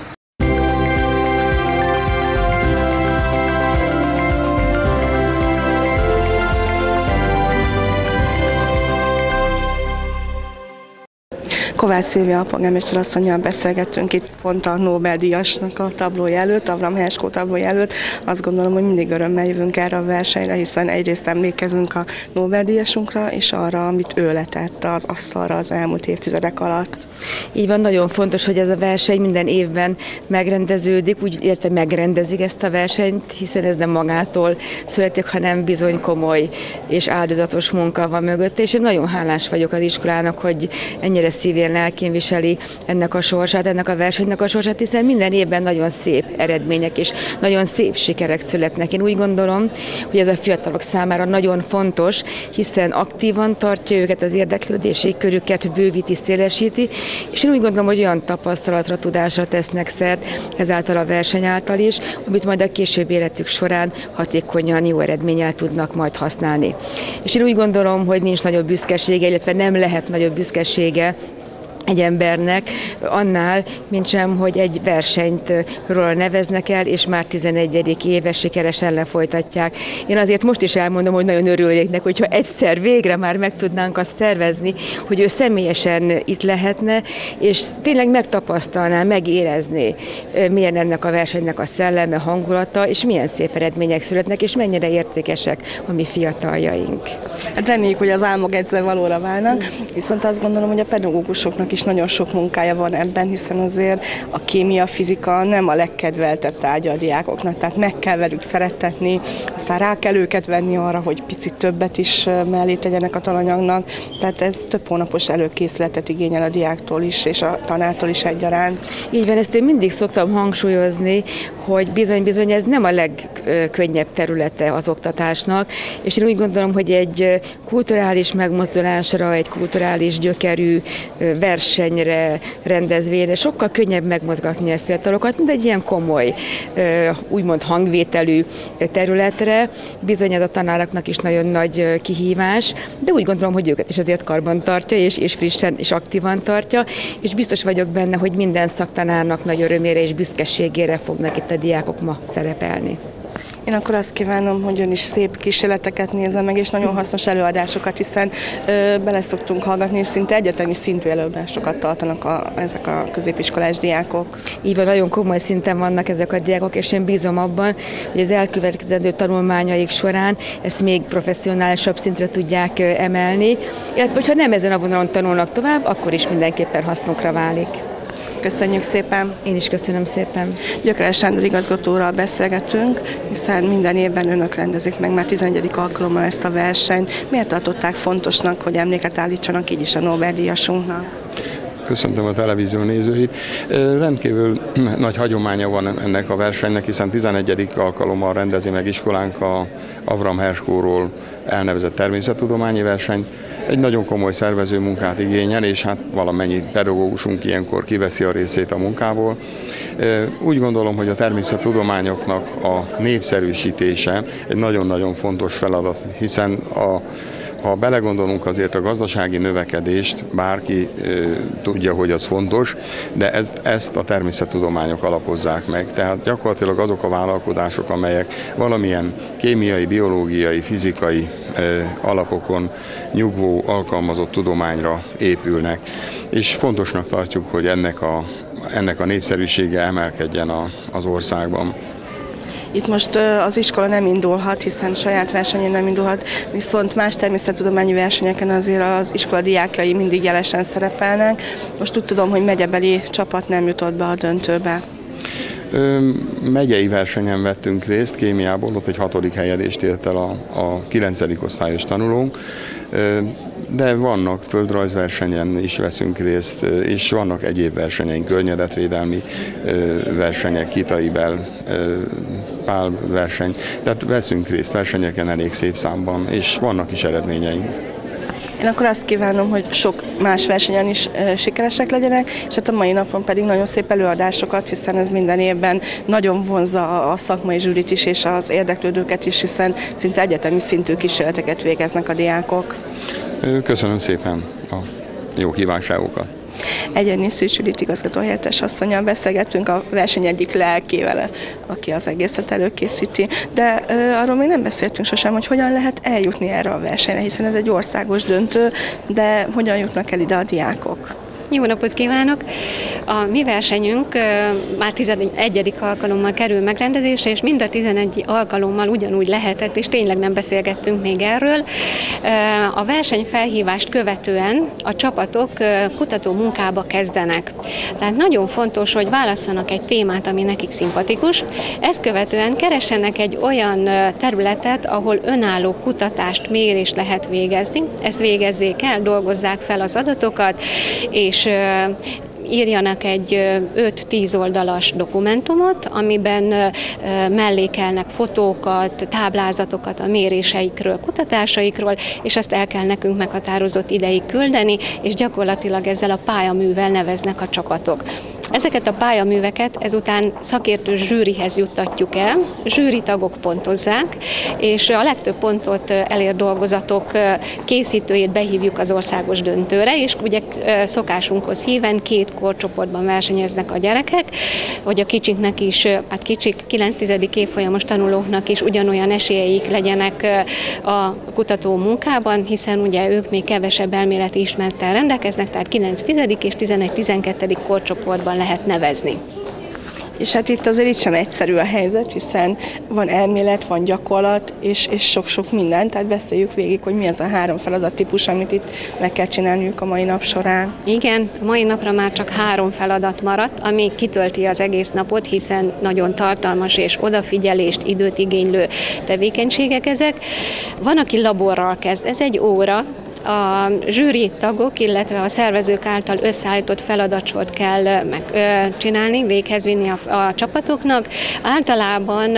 Kovács Szilvia polgármester asszonnyal beszélgettünk itt pont a Nobel-díjasnak a tablója előtt, Avram Herskó tablója előtt. Azt gondolom, hogy mindig örömmel jövünk erre a versenyre, hiszen egyrészt emlékezünk a Nobel-díjasunkra, és arra, amit ő letett az asztalra az elmúlt évtizedek alatt. Így van, nagyon fontos, hogy ez a verseny minden évben megrendeződik, úgy érte megrendezik ezt a versenyt, hiszen ez nem magától születik, hanem bizony komoly és áldozatos munka van mögött, és én nagyon hálás vagyok az iskolának, hogy ennyire szívén, lelkén viseli ennek a sorsát, ennek a versenynek a sorsát, hiszen minden évben nagyon szép eredmények és nagyon szép sikerek születnek. Én úgy gondolom, hogy ez a fiatalok számára nagyon fontos, hiszen aktívan tartja őket, az érdeklődési körüket bővíti, szélesíti, és én úgy gondolom, hogy olyan tapasztalatra, tudásra tesznek szert ezáltal a verseny által is, amit majd a későbbi életük során hatékonyan, jó eredménnyel tudnak majd használni. És én úgy gondolom, hogy nincs nagyobb büszkesége, illetve nem lehet nagyobb büszkesége egy embernek annál, mint sem, hogy egy versenyt róla neveznek el, és már tizenegyedik éve sikeresen lefolytatják. Én azért most is elmondom, hogy nagyon örülnék neki, hogyha egyszer végre már meg tudnánk azt szervezni, hogy ő személyesen itt lehetne, és tényleg megtapasztalná, megérezné, milyen ennek a versenynek a szelleme, hangulata, és milyen szép eredmények születnek, és mennyire értékesek a mi fiataljaink. Hát reméljük, hogy az álmok egyszer valóra válnak, viszont azt gondolom, hogy a pedagógusoknak is nagyon sok munkája van ebben, hiszen azért a kémia, fizika nem a legkedveltebb tárgya a diákoknak, tehát meg kell velük szerettetni, aztán rá kell őket venni arra, hogy picit többet is mellé tegyenek a tananyagnak, tehát ez több hónapos előkészületet igényel a diáktól is, és a tanártól is egyaránt. Így van, ezt én mindig szoktam hangsúlyozni, hogy bizony-bizony ez nem a legkönnyebb területe az oktatásnak, és én úgy gondolom, hogy egy kulturális megmozdulásra, egy kulturális gyökerű versenyre, rendezvényre sokkal könnyebb megmozgatni a fiatalokat, mint egy ilyen komoly, úgymond hangvételű területre. Bizony ez a tanároknak is nagyon nagy kihívás, de úgy gondolom, hogy őket is azért karban tartja, és, és frissen és aktívan tartja, és biztos vagyok benne, hogy minden szaktanárnak nagy örömére és büszkeségére fognak itt a diákok ma szerepelni. Én akkor azt kívánom, hogy ön is szép kísérleteket nézze meg, és nagyon hasznos előadásokat, hiszen ö, bele szoktunk hallgatni, és szinte egyetemi szintű előadásokat tartanak a, ezek a középiskolás diákok. Így van, nagyon komoly szinten vannak ezek a diákok, és én bízom abban, hogy az elkövetkezendő tanulmányaik során ezt még professzionálisabb szintre tudják emelni, illetve hogyha nem ezen a vonalon tanulnak tovább, akkor is mindenképpen hasznukra válik. Köszönjük szépen! Én is köszönöm szépen! Gyökeres Sándor igazgatóral beszélgetünk, hiszen minden évben önök rendezik meg már tizenegyedik alkalommal ezt a versenyt. Miért tartották fontosnak, hogy emléket állítsanak így is a Nobel-díjasunknak? Köszöntöm a televízió nézőit. Rendkívül nagy hagyománya van ennek a versenynek, hiszen tizenegyedik alkalommal rendezi meg iskolánk a Avram Herskóról elnevezett természettudományi versenyt. Egy nagyon komoly szervező munkát igényel, és hát valamennyi pedagógusunk ilyenkor kiveszi a részét a munkából. Úgy gondolom, hogy a természettudományoknak a népszerűsítése egy nagyon-nagyon fontos feladat, hiszen a Ha belegondolunk, azért a gazdasági növekedést, bárki e, tudja, hogy az fontos, de ezt, ezt a természettudományok alapozzák meg. Tehát gyakorlatilag azok a vállalkozások, amelyek valamilyen kémiai, biológiai, fizikai e, alapokon nyugvó, alkalmazott tudományra épülnek. És fontosnak tartjuk, hogy ennek a, ennek a népszerűsége emelkedjen a, az országban. Itt most az iskola nem indulhat, hiszen saját versenyén nem indulhat, viszont más természettudományi versenyeken azért az iskola diákjai mindig jelesen szerepelnek. Most úgy tudom, hogy megyebeli csapat nem jutott be a döntőbe. Megyei versenyen vettünk részt, kémiából, ott egy hatodik helyezést ért el a, a kilencedik osztályos tanulónk, de vannak földrajzversenyen is veszünk részt, és vannak egyéb versenyeink, környezetvédelmi versenyek, Kitaibel, Pál verseny, tehát veszünk részt versenyeken elég szép számban, és vannak is eredményeink. Én akkor azt kívánom, hogy sok más versenyen is sikeresek legyenek, és hát a mai napon pedig nagyon szép előadásokat, hiszen ez minden évben nagyon vonzza a szakmai zsűrit is, és az érdeklődőket is, hiszen szinte egyetemi szintű kísérleteket végeznek a diákok. Köszönöm szépen a jó kívánságokat. Egyenlő Szűcs Judit igazgató helyettes asszonnyal beszélgetünk, a verseny egyik lelkével, aki az egészet előkészíti. De ö, arról még nem beszéltünk sosem, hogy hogyan lehet eljutni erre a versenyre, hiszen ez egy országos döntő, de hogyan jutnak el ide a diákok? Jó napot kívánok! A mi versenyünk már tizenegyedik alkalommal kerül megrendezésre, és mind a tizenegy alkalommal ugyanúgy lehetett, és tényleg nem beszélgettünk még erről. A versenyfelhívást követően a csapatok kutató munkába kezdenek. Tehát nagyon fontos, hogy válasszanak egy témát, ami nekik szimpatikus. Ezt követően keressenek egy olyan területet, ahol önálló kutatást, mérést lehet végezni. Ezt végezzék el, dolgozzák fel az adatokat, és és írjanak egy öt-tíz oldalas dokumentumot, amiben mellékelnek fotókat, táblázatokat a méréseikről, kutatásaikról, és azt el kell nekünk meghatározott ideig küldeni, és gyakorlatilag ezzel a pályaművel neveznek a csapatok. Ezeket a pályaműveket ezután szakértő zsűrihez juttatjuk el, zsűritagok pontozzák, és a legtöbb pontot elér dolgozatok készítőjét behívjuk az országos döntőre, és ugye szokásunkhoz híven két korcsoportban versenyeznek a gyerekek, hogy a kicsiknek is, hát kicsik kilenc-tizedik évfolyamos tanulóknak is ugyanolyan esélyeik legyenek a kutató munkában, hiszen ugye ők még kevesebb elméleti ismerettel rendelkeznek, tehát kilenc-tizedik és tizenegy-tizenkettedik korcsoportban lehet nevezni. És hát itt azért itt sem egyszerű a helyzet, hiszen van elmélet, van gyakorlat, és, és sok-sok minden, tehát beszéljük végig, hogy mi az a három feladattípus, amit itt meg kell csinálniuk a mai nap során. Igen, a mai napra már csak három feladat maradt, ami kitölti az egész napot, hiszen nagyon tartalmas és odafigyelést, időt igénylő tevékenységek ezek. Van, aki laborral kezd, ez egy óra. A zsűri tagok, illetve a szervezők által összeállított feladatsort kell megcsinálni, véghez vinni a, a csapatoknak. Általában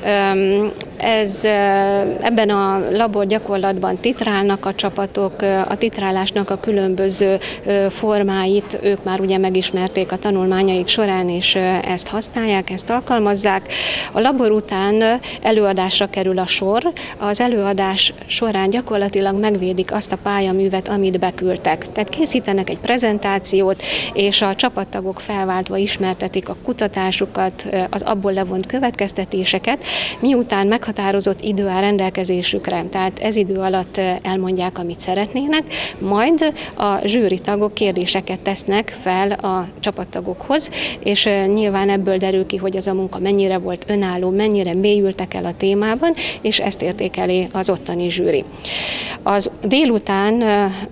ez, ebben a labor gyakorlatban titrálnak a csapatok, a titrálásnak a különböző formáit ők már ugye megismerték a tanulmányaik során, és ezt használják, ezt alkalmazzák. A labor után előadásra kerül a sor, az előadás során gyakorlatilag megvédik azt a pályaművet, amit beküldtek. Tehát készítenek egy prezentációt, és a csapattagok felváltva ismertetik a kutatásukat, az abból levont következtetéseket, miután meghatározott idő áll rendelkezésükre, tehát ez idő alatt elmondják, amit szeretnének, majd a zsűri tagok kérdéseket tesznek fel a csapattagokhoz, és nyilván ebből derül ki, hogy az a munka mennyire volt önálló, mennyire mélyültek el a témában, és ezt értékeli az ottani zsűri. Az délután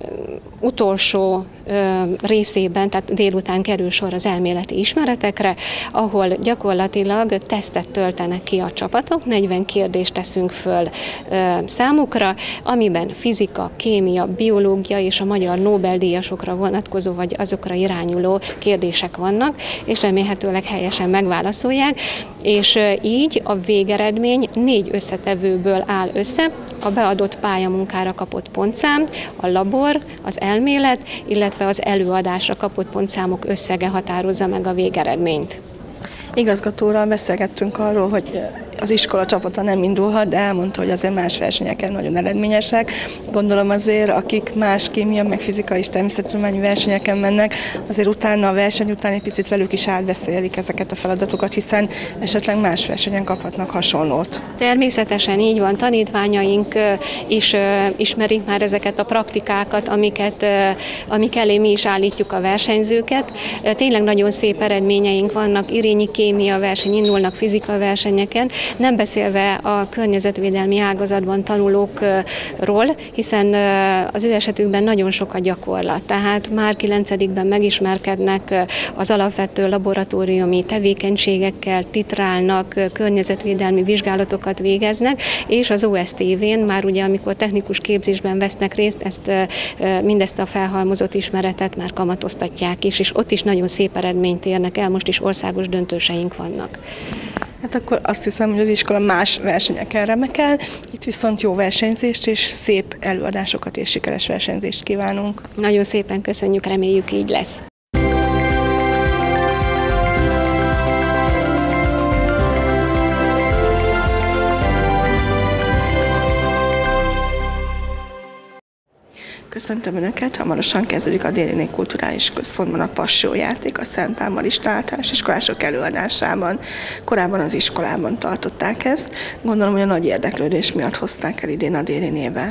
utolsó részében, tehát délután kerül sor az elméleti ismeretekre, ahol gyakorlatilag tesztet töltenek ki a csapatok, negyven kérdést teszünk föl számukra, amiben fizika, kémia, biológia és a magyar Nobel-díjasokra vonatkozó, vagy azokra irányuló kérdések vannak, és remélhetőleg helyesen megválaszolják, és így a végeredmény négy összetevőből áll össze, a beadott pályamunkára kapott pontszám, a labor, az elmélet, illetve az előadásra kapott pontszámok összege határozza meg a végeredményt. Igazgatóral beszélgettünk arról, hogy az iskola csapata nem indulhat, de elmondta, hogy azért más versenyeken nagyon eredményesek. Gondolom azért, akik más kémia, meg fizika és természettudományi versenyeken mennek, azért utána a verseny után egy picit velük is átbeszélik ezeket a feladatokat, hiszen esetleg más versenyen kaphatnak hasonlót. Természetesen így van, tanítványaink is ismerik már ezeket a praktikákat, amiket, amik elé mi is állítjuk a versenyzőket. Tényleg nagyon szép eredményeink vannak, irényi kémia verseny, indulnak fizika versenyeken, nem beszélve a környezetvédelmi ágazatban tanulókról, hiszen az ő esetükben nagyon sok a gyakorlat. Tehát már kilencedikben megismerkednek az alapvető laboratóriumi tevékenységekkel, titrálnak, környezetvédelmi vizsgálatokat végeznek, és az o es té vén már ugye, amikor technikus képzésben vesznek részt, ezt, mindezt a felhalmozott ismeretet már kamatoztatják is, és ott is nagyon szép eredményt érnek el, most is országos döntőseink vannak. Hát akkor azt hiszem, hogy az iskola más versenyeken remekel, itt viszont jó versenyzést és szép előadásokat és sikeres versenyzést kívánunk. Nagyon szépen köszönjük, reméljük így lesz. Köszöntöm Önöket, hamarosan kezdődik a Déryné Kulturális Központban a Passió-játék a Szent Pál Marista általános iskolások előadásában. Korábban az iskolában tartották ezt, gondolom, hogy a nagy érdeklődés miatt hozták el idén a Dérynébe.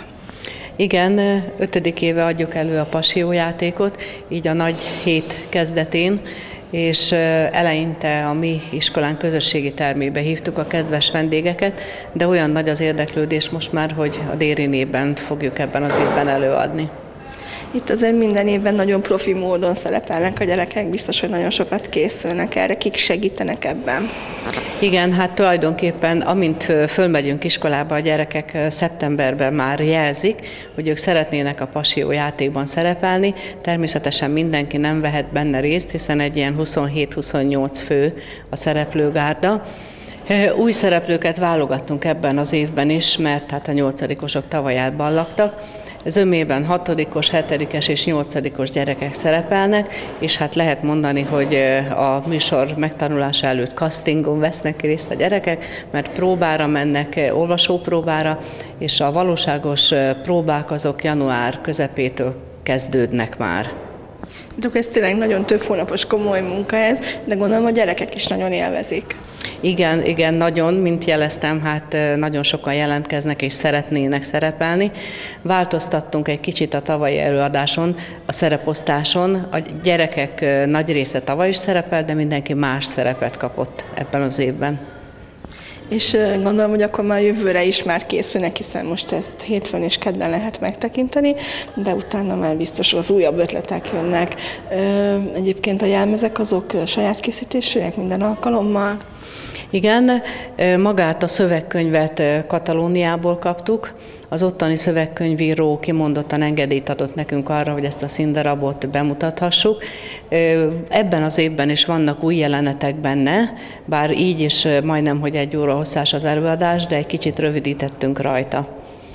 Igen, ötödik éve adjuk elő a Passió-játékot, így a nagy hét kezdetén, és eleinte a mi iskolán közösségi termébe hívtuk a kedves vendégeket, de olyan nagy az érdeklődés most már, hogy a Dérynében fogjuk ebben az évben előadni. Itt azért minden évben nagyon profi módon szerepelnek a gyerekek, biztos, hogy nagyon sokat készülnek erre, kik segítenek ebben? Igen, hát tulajdonképpen amint fölmegyünk iskolába, a gyerekek szeptemberben már jelzik, hogy ők szeretnének a Passió-játékban szerepelni. Természetesen mindenki nem vehet benne részt, hiszen egy ilyen huszonhét-huszonnyolc fő a szereplőgárda. Új szereplőket válogattunk ebben az évben is, mert hát a nyolcadikosok tavaly átballagtak. Zömében hatodikos, hetedikes és nyolcadikos gyerekek szerepelnek, és hát lehet mondani, hogy a műsor megtanulása előtt castingon vesznek részt a gyerekek, mert próbára mennek, olvasópróbára, és a valóságos próbák azok január közepétől kezdődnek már. De ez tényleg nagyon több hónapos komoly munka ez, de gondolom a gyerekek is nagyon élvezik. Igen, igen, nagyon, mint jeleztem, hát nagyon sokan jelentkeznek és szeretnének szerepelni. Változtattunk egy kicsit a tavalyi előadáson, a szereposztáson. A gyerekek nagy része tavaly is szerepelt, de mindenki más szerepet kapott ebben az évben. És gondolom, hogy akkor már jövőre is már készülnek, hiszen most ezt hétfőn és kedden lehet megtekinteni, de utána már biztos az újabb ötletek jönnek. Egyébként a jelmezek azok saját készítésűek minden alkalommal? Igen, magát a szövegkönyvet Katalóniából kaptuk. Az ottani szövegkönyvíró kimondottan engedélyt adott nekünk arra, hogy ezt a színdarabot bemutathassuk. Ebben az évben is vannak új jelenetek benne, bár így is majdnem, hogy egy óra hosszás az előadás, de egy kicsit rövidítettünk rajta.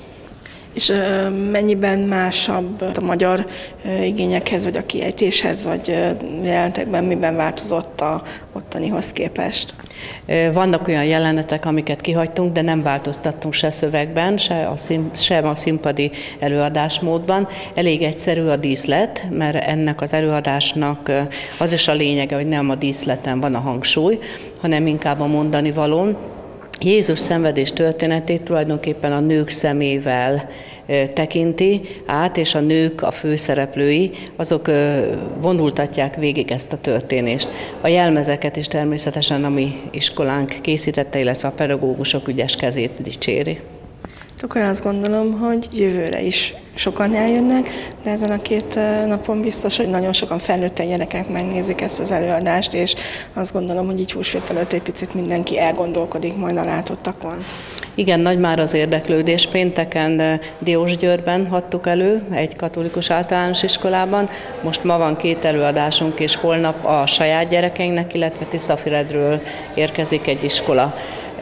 És mennyiben másabb a magyar igényekhez, vagy a kiejtéshez, vagy jelenetekben miben változott a ottanihoz képest? Vannak olyan jelenetek, amiket kihagytunk, de nem változtattunk se szövegben, se a, szín, sem a színpadi előadásmódban. Elég egyszerű a díszlet, mert ennek az előadásnak az is a lényege, hogy nem a díszleten van a hangsúly, hanem inkább a mondani valón. Jézus szenvedés történetét tulajdonképpen a nők szemével tekinti át, és a nők, a főszereplői, azok vonultatják végig ezt a történést. A jelmezeket is természetesen a mi iskolánk készítette, illetve a pedagógusok ügyes kezét dicséri. Akkor azt gondolom, hogy jövőre is sokan eljönnek, de ezen a két napon biztos, hogy nagyon sokan felnőtt gyerekek megnézik ezt az előadást, és azt gondolom, hogy így húsvét előtt egy picit mindenki elgondolkodik majd a látottakon. Igen, nagy már az érdeklődés. Pénteken Diósgyőrben adtuk elő, egy katolikus általános iskolában. Most ma van két előadásunk, és holnap a saját gyerekeinknek, illetve Tiszafüredről érkezik egy iskola.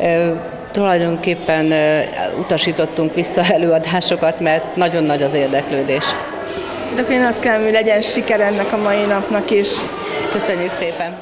Tulajdonképpen utasítottunk vissza előadásokat, mert nagyon nagy az érdeklődés. De akkor én azt kell, hogy legyen siker ennek a mai napnak is. Köszönjük szépen!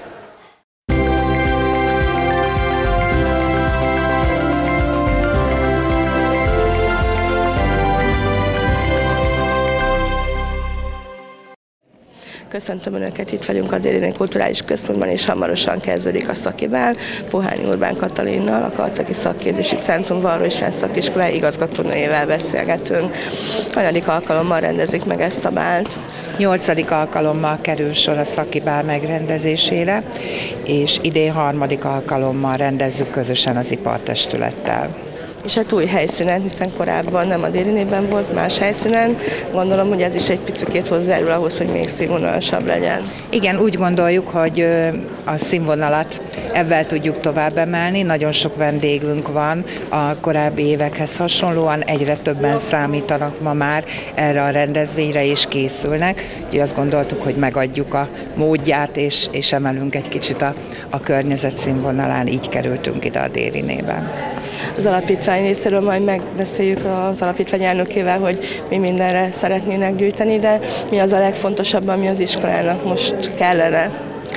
Köszöntöm Önöket, itt vagyunk a Déryné Kulturális Központban, és hamarosan kezdődik a szakibál. Pohányi Urbán Katalinnal, a Karcagi Szakképzési Centrum Varró István Szakiskolája igazgatónőjével beszélgetünk. Hanyadik alkalommal rendezik meg ezt a bált? Nyolcadik alkalommal kerül sor a szakibál megrendezésére, és idén harmadik alkalommal rendezzük közösen az ipartestülettel. És hát új helyszínen, hiszen korábban nem a Dérinében volt, más helyszínen. Gondolom, hogy ez is egy picikét hozzájárul ahhoz, hogy még színvonalasabb legyen. Igen, úgy gondoljuk, hogy a színvonalat ebben tudjuk tovább emelni. Nagyon sok vendégünk van a korábbi évekhez hasonlóan, egyre többen számítanak ma már erre a rendezvényre és készülnek. Úgyhogy azt gondoltuk, hogy megadjuk a módját és, és emelünk egy kicsit a, a környezet színvonalán, így kerültünk ide a Dérinében. Az alapítvány részéről majd megbeszéljük az alapítvány elnökével, hogy mi mindenre szeretnének gyűjteni, de mi az a legfontosabb, ami az iskolának most kellene?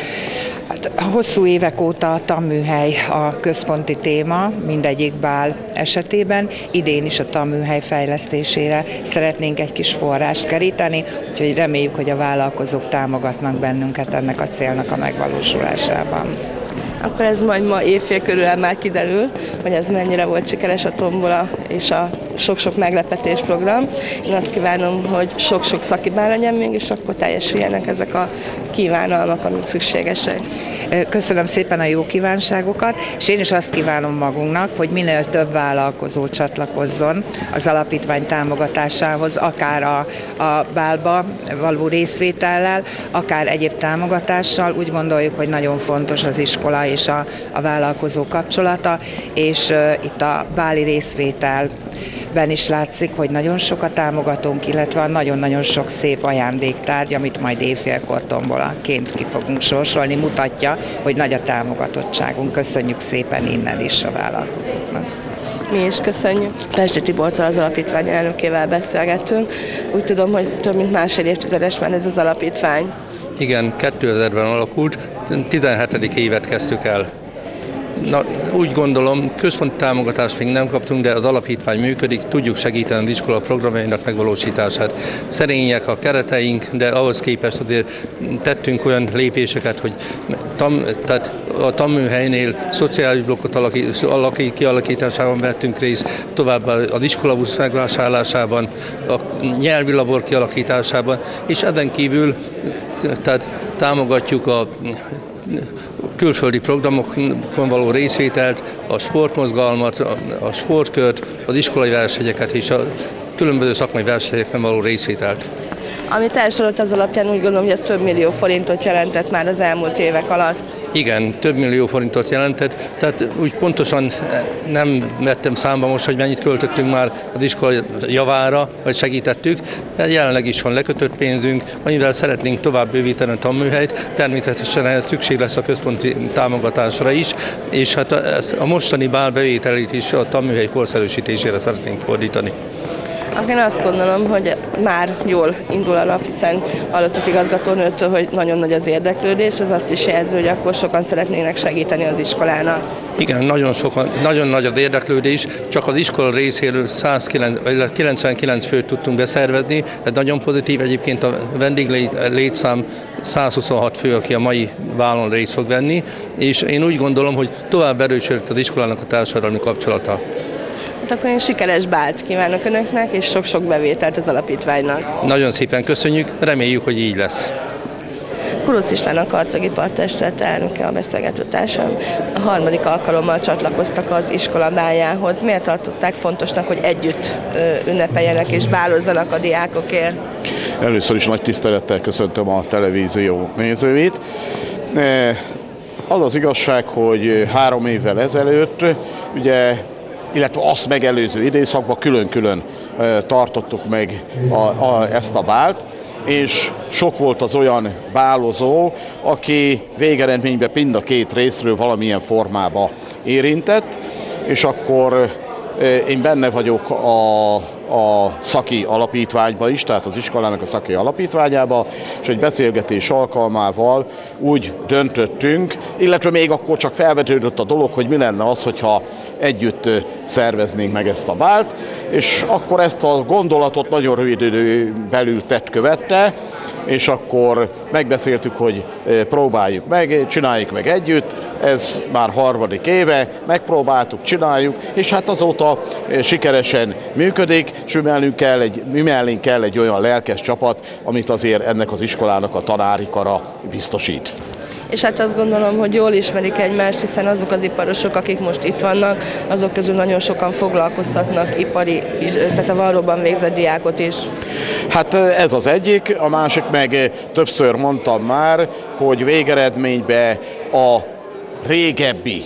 Hát hosszú évek óta a tanműhely a központi téma mindegyik bál esetében. Idén is a tanműhely fejlesztésére szeretnénk egy kis forrást keríteni, úgyhogy reméljük, hogy a vállalkozók támogatnak bennünket ennek a célnak a megvalósulásában. Akkor ez majd ma évfél körül már kiderül, hogy ez mennyire volt sikeres a tombola és a sok-sok meglepetés program. Én azt kívánom, hogy sok-sok szakibán legyen még, és akkor teljesüljenek ezek a kívánalmak, amik szükségesek. Köszönöm szépen a jó kívánságokat, és én is azt kívánom magunknak, hogy minél több vállalkozó csatlakozzon az alapítvány támogatásához, akár a, a bálba való részvétellel, akár egyéb támogatással. Úgy gondoljuk, hogy nagyon fontos az iskola és a, a vállalkozó kapcsolata, és uh, itt a báli részvételben is látszik, hogy nagyon sokat támogatunk, illetve nagyon-nagyon sok szép ajándéktárgy, amit majd évfélkor tombolaként ki fogunk sorsolni, mutatja, hogy nagy a támogatottságunk. Köszönjük szépen innen is a vállalkozóknak. Mi is köszönjük. Pesti Tiborccal, az alapítvány elnökével beszélgettünk. Úgy tudom, hogy több mint másfél évtizedes már ez az alapítvány. Igen, kétezerben alakult, tizenhetedik évet kezdtük el. Na, úgy gondolom, központi támogatást még nem kaptunk, de az alapítvány működik, tudjuk segíteni az iskola programjainak megvalósítását. Szerények a kereteink, de ahhoz képest azért tettünk olyan lépéseket, hogy tam, tehát a tanműhelynél szociális blokkot alakít, kialakításában vettünk részt, továbbá az iskolabusz megvásárlásában, a nyelvi labor kialakításában, és ezen kívül tehát támogatjuk a külföldi programokon való részvételt, a sportmozgalmat, a sportkört, az iskolai versenyeket és a különböző szakmai versenyeken való részvételt. Amit elsorolt az alapján, úgy gondolom, hogy ez több millió forintot jelentett már az elmúlt évek alatt. Igen, több millió forintot jelentett, tehát úgy pontosan nem vettem számba most, hogy mennyit költöttünk már az iskola javára, vagy segítettük, de jelenleg is van lekötött pénzünk, amivel szeretnénk tovább bővíteni a tanműhelyt, természetesen ehhez szükség lesz a központi támogatásra is, és hát a, a mostani bálbevételét is a tanműhely korszerűsítésére szeretnénk fordítani. Én azt gondolom, hogy már jól indul a nap, hiszen hallottuk igazgatónőtől, hogy nagyon nagy az érdeklődés, ez azt is jelzi, hogy akkor sokan szeretnének segíteni az iskolának. Igen, nagyon, sokan, nagyon nagy az érdeklődés, csak az iskola részéről kilencvenkilenc főt tudtunk beszervezni, ez nagyon pozitív, egyébként a vendéglétszám százhuszonhat fő, aki a mai válon részt fog venni, és én úgy gondolom, hogy tovább erősödött az iskolának a társadalmi kapcsolata. Hát akkor én sikeres bált kívánok Önöknek, és sok-sok bevételt az alapítványnak. Nagyon szépen köszönjük, reméljük, hogy így lesz. Kuruc István, a Karcagi Parttestület elnöke, a beszélgetőtársam. A harmadik alkalommal csatlakoztak az iskola báljához. Miért tartották fontosnak, hogy együtt ünnepeljenek és bálozzanak a diákokért? Először is nagy tisztelettel köszöntöm a televízió nézőit. Az az igazság, hogy három évvel ezelőtt, ugye, illetve azt megelőző időszakban külön-külön tartottuk meg a, a, ezt a bált, és sok volt az olyan bálozó, aki végeredményben mind a két részről valamilyen formába érintett, és akkor én benne vagyok a, a szaki alapítványban is, tehát az iskolának a szaki alapítványában, és egy beszélgetés alkalmával úgy döntöttünk, illetve még akkor csak felvetődött a dolog, hogy mi lenne az, hogyha együtt szerveznénk meg ezt a bált, és akkor ezt a gondolatot nagyon rövid időn belül tett követte, és akkor megbeszéltük, hogy próbáljuk meg, csináljuk meg együtt, ez már harmadik éve, megpróbáltuk, csináljuk, és hát azóta sikeresen működik, és mi mellünk kell egy, mi mellénk kell egy olyan lelkes csapat, amit azért ennek az iskolának a tanári kara biztosít. és hát azt gondolom, hogy jól ismerik egymást, hiszen azok az iparosok, akik most itt vannak, azok közül nagyon sokan foglalkoztatnak ipari, tehát a Varróban végzett diákot is. Hát ez az egyik, a másik meg többször mondtam már, hogy végeredményben a régebbi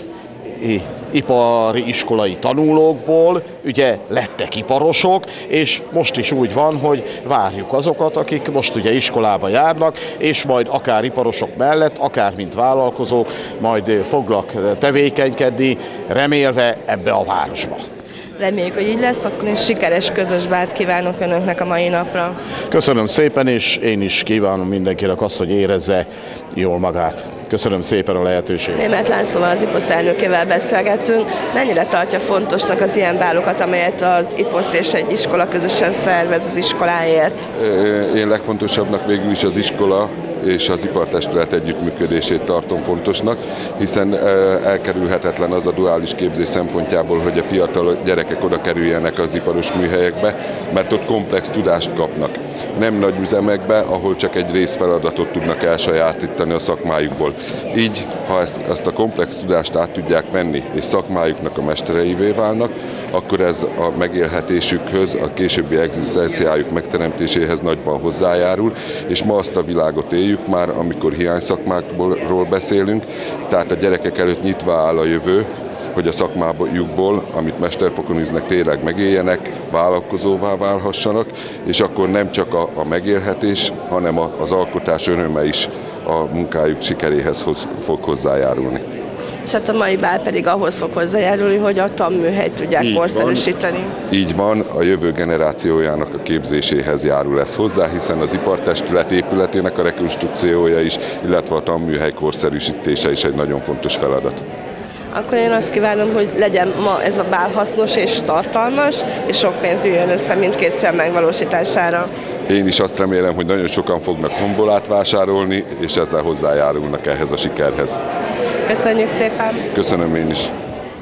ipari iskolai tanulókból ugye lettek iparosok, és most is úgy van, hogy várjuk azokat, akik most ugye iskolába járnak, és majd akár iparosok mellett, akár mint vállalkozók majd foglak tevékenykedni, remélve ebbe a városba. Reméljük, hogy így lesz, akkor én sikeres közös bált kívánok Önöknek a mai napra. Köszönöm szépen, és én is kívánom mindenkinek azt, hogy érezze jól magát. Köszönöm szépen a lehetőséget. Németh Lászlóval, az i pé o es elnökével beszélgettünk. Mennyire tartja fontosnak az ilyen bálokat, amelyet az i pé o es és egy iskola közösen szervez az iskoláért? Én legfontosabbnak végül is az iskola és az ipartestület együttműködését tartom fontosnak, hiszen elkerülhetetlen az a duális képzés szempontjából, hogy a fiatal gyerekek oda kerüljenek az iparos műhelyekbe, mert ott komplex tudást kapnak. Nem nagy üzemekbe, ahol csak egy részfeladatot tudnak elsajátítani a szakmájukból. Így, ha ezt, ezt a komplex tudást át tudják venni, és szakmájuknak a mestereivé válnak, akkor ez a megélhetésükhöz, a későbbi egzisztenciájuk megteremtéséhez nagyban hozzájárul, és ma azt a világot éljük már, amikor hiányszakmákról beszélünk, tehát a gyerekek előtt nyitva áll a jövő, hogy a szakmájukból, amit mesterfokon üznek, tényleg megéljenek, vállalkozóvá válhassanak, és akkor nem csak a, a megélhetés, hanem a, az alkotás öröme is a munkájuk sikeréhez hoz, fog hozzájárulni. És hát a mai bál pedig ahhoz fog hozzájárulni, hogy a tanműhelyt tudják így korszerűsíteni. Van, így van, a jövő generációjának a képzéséhez járul ez hozzá, hiszen az ipartestület épületének a rekonstrukciója is, illetve a tanműhely korszerűsítése is egy nagyon fontos feladat. Akkor én azt kívánom, hogy legyen ma ez a bál hasznos és tartalmas, és sok pénz jöjjön össze mindkét cél megvalósítására. Én is azt remélem, hogy nagyon sokan fognak honbolát vásárolni, és ezzel hozzájárulnak ehhez a sikerhez. Köszönjük szépen! Köszönöm én is!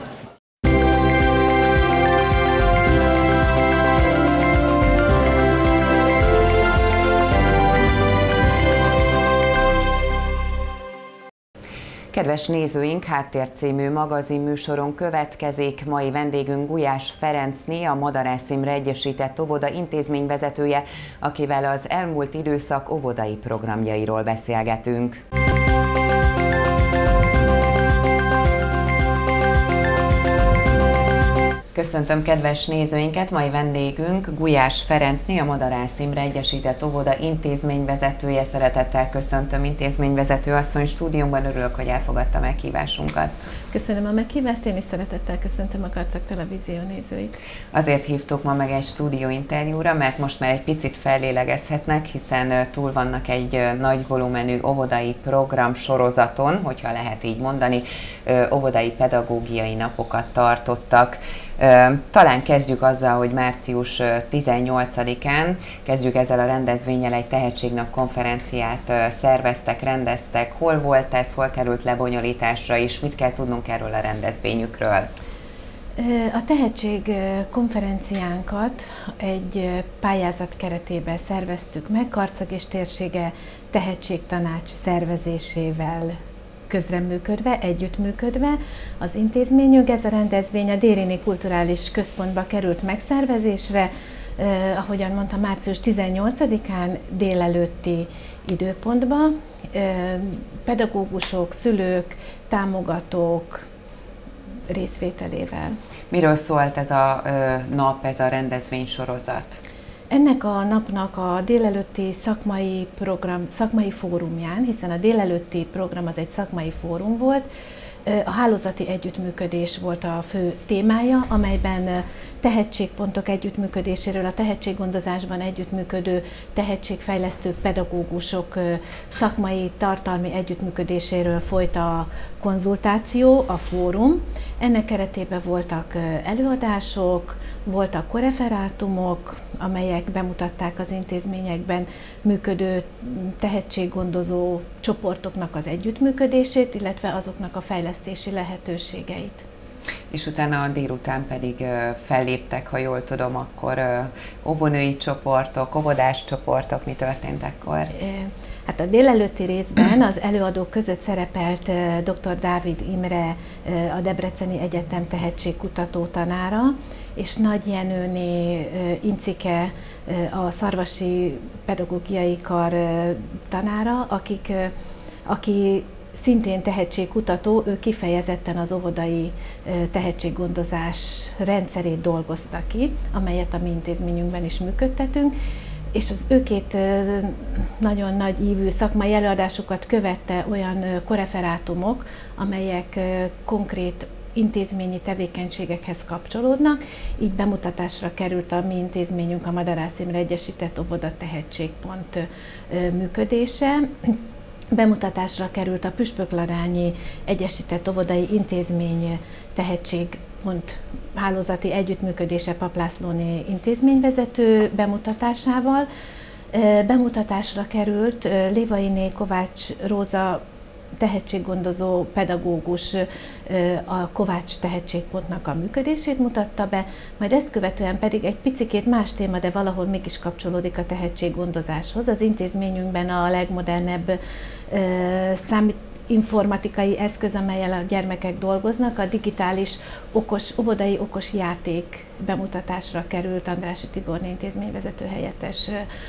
Kedves nézőink, Háttér című magazinműsoron következik. Mai vendégünk Gulyás Ferencné, a Madarász Imre Egyesített Óvoda intézményvezetője, akivel az elmúlt időszak óvodai programjairól beszélgetünk. Köszöntöm kedves nézőinket, mai vendégünk Gulyás Ferencné, a Madarász Imre Egyesített Óvoda intézményvezetője. Szeretettel köszöntöm intézményvezető asszony stúdiónkban, örülök, hogy elfogadta meghívásunkat. Köszönöm a meghívást, én is szeretettel köszöntöm a Karcag Televízió nézőit. Azért hívtuk ma meg egy stúdióinterjúra, mert most már egy picit fellélegezhetnek, hiszen túl vannak egy nagy volumenű óvodai program sorozaton, hogyha lehet így mondani, óvodai pedagógiai napokat tartottak. Talán kezdjük azzal, hogy március tizennyolcadikán kezdjük ezzel a rendezvénnyel, egy tehetségnap konferenciát szerveztek, rendeztek. Hol volt ez, hol került lebonyolításra, és mit kell tudnunk erről a rendezvényükről? A tehetség konferenciánkat egy pályázat keretében szerveztük meg, Karcag és térsége tehetségtanács szervezésével közreműködve, együttműködve az intézményünk. Ez a rendezvény a Déryné Kulturális Központba került megszervezésre, eh, ahogyan mondtam, március tizennyolcadikán délelőtti időpontba. Eh, pedagógusok, szülők, támogatók részvételével. Miről szólt ez a ö, nap, ez a rendezvénysorozat? Ennek a napnak a délelőtti szakmai program, szakmai fórumján, hiszen a délelőtti program az egy szakmai fórum volt, a hálózati együttműködés volt a fő témája, amelyben tehetségpontok együttműködéséről, a tehetséggondozásban együttműködő tehetségfejlesztő pedagógusok szakmai, tartalmi együttműködéséről folyt a konzultáció, a fórum. Ennek keretében voltak előadások, voltak koreferátumok, amelyek bemutatták az intézményekben működő tehetséggondozó csoportoknak az együttműködését, illetve azoknak a fejlesztési lehetőségeit. És utána a délután pedig felléptek, ha jól tudom, akkor óvónői csoportok, óvodás csoportok, mi történt akkor? Hát a délelőtti részben az előadók között szerepelt dr. Dávid Imre, a Debreceni Egyetem tehetségkutató tanára, és Nagy Jenőné Incike, a Szarvasi Pedagógiai Kar tanára, akik, aki szintén tehetségkutató, ő kifejezetten az óvodai tehetséggondozás rendszerét dolgozta ki, amelyet a mi intézményünkben is működtetünk, és az őkét nagyon nagy ívű szakmai előadásokat követte olyan koreferátumok, amelyek konkrét intézményi tevékenységekhez kapcsolódnak. Így bemutatásra került a mi intézményünk, a Madarász Imre Egyesített Óvoda Tehetségpont működése. Bemutatásra került a Püspöklarányi Egyesített Óvodai Intézmény Tehetségpont hálózati együttműködése Pap Lászlóné intézményvezető bemutatásával. Bemutatásra került Lévainé Kovács Róza tehetséggondozó pedagógus, a Kovács Tehetségpontnak a működését mutatta be, majd ezt követően pedig egy picikét más téma, de valahol mégis kapcsolódik a tehetséggondozáshoz. Az intézményünkben a legmodernebb számít informatikai eszköz, amellyel a gyermekek dolgoznak, a digitális okos, óvodai okos játék bemutatásra került Andrássy Tiborné intézményvezető helyettes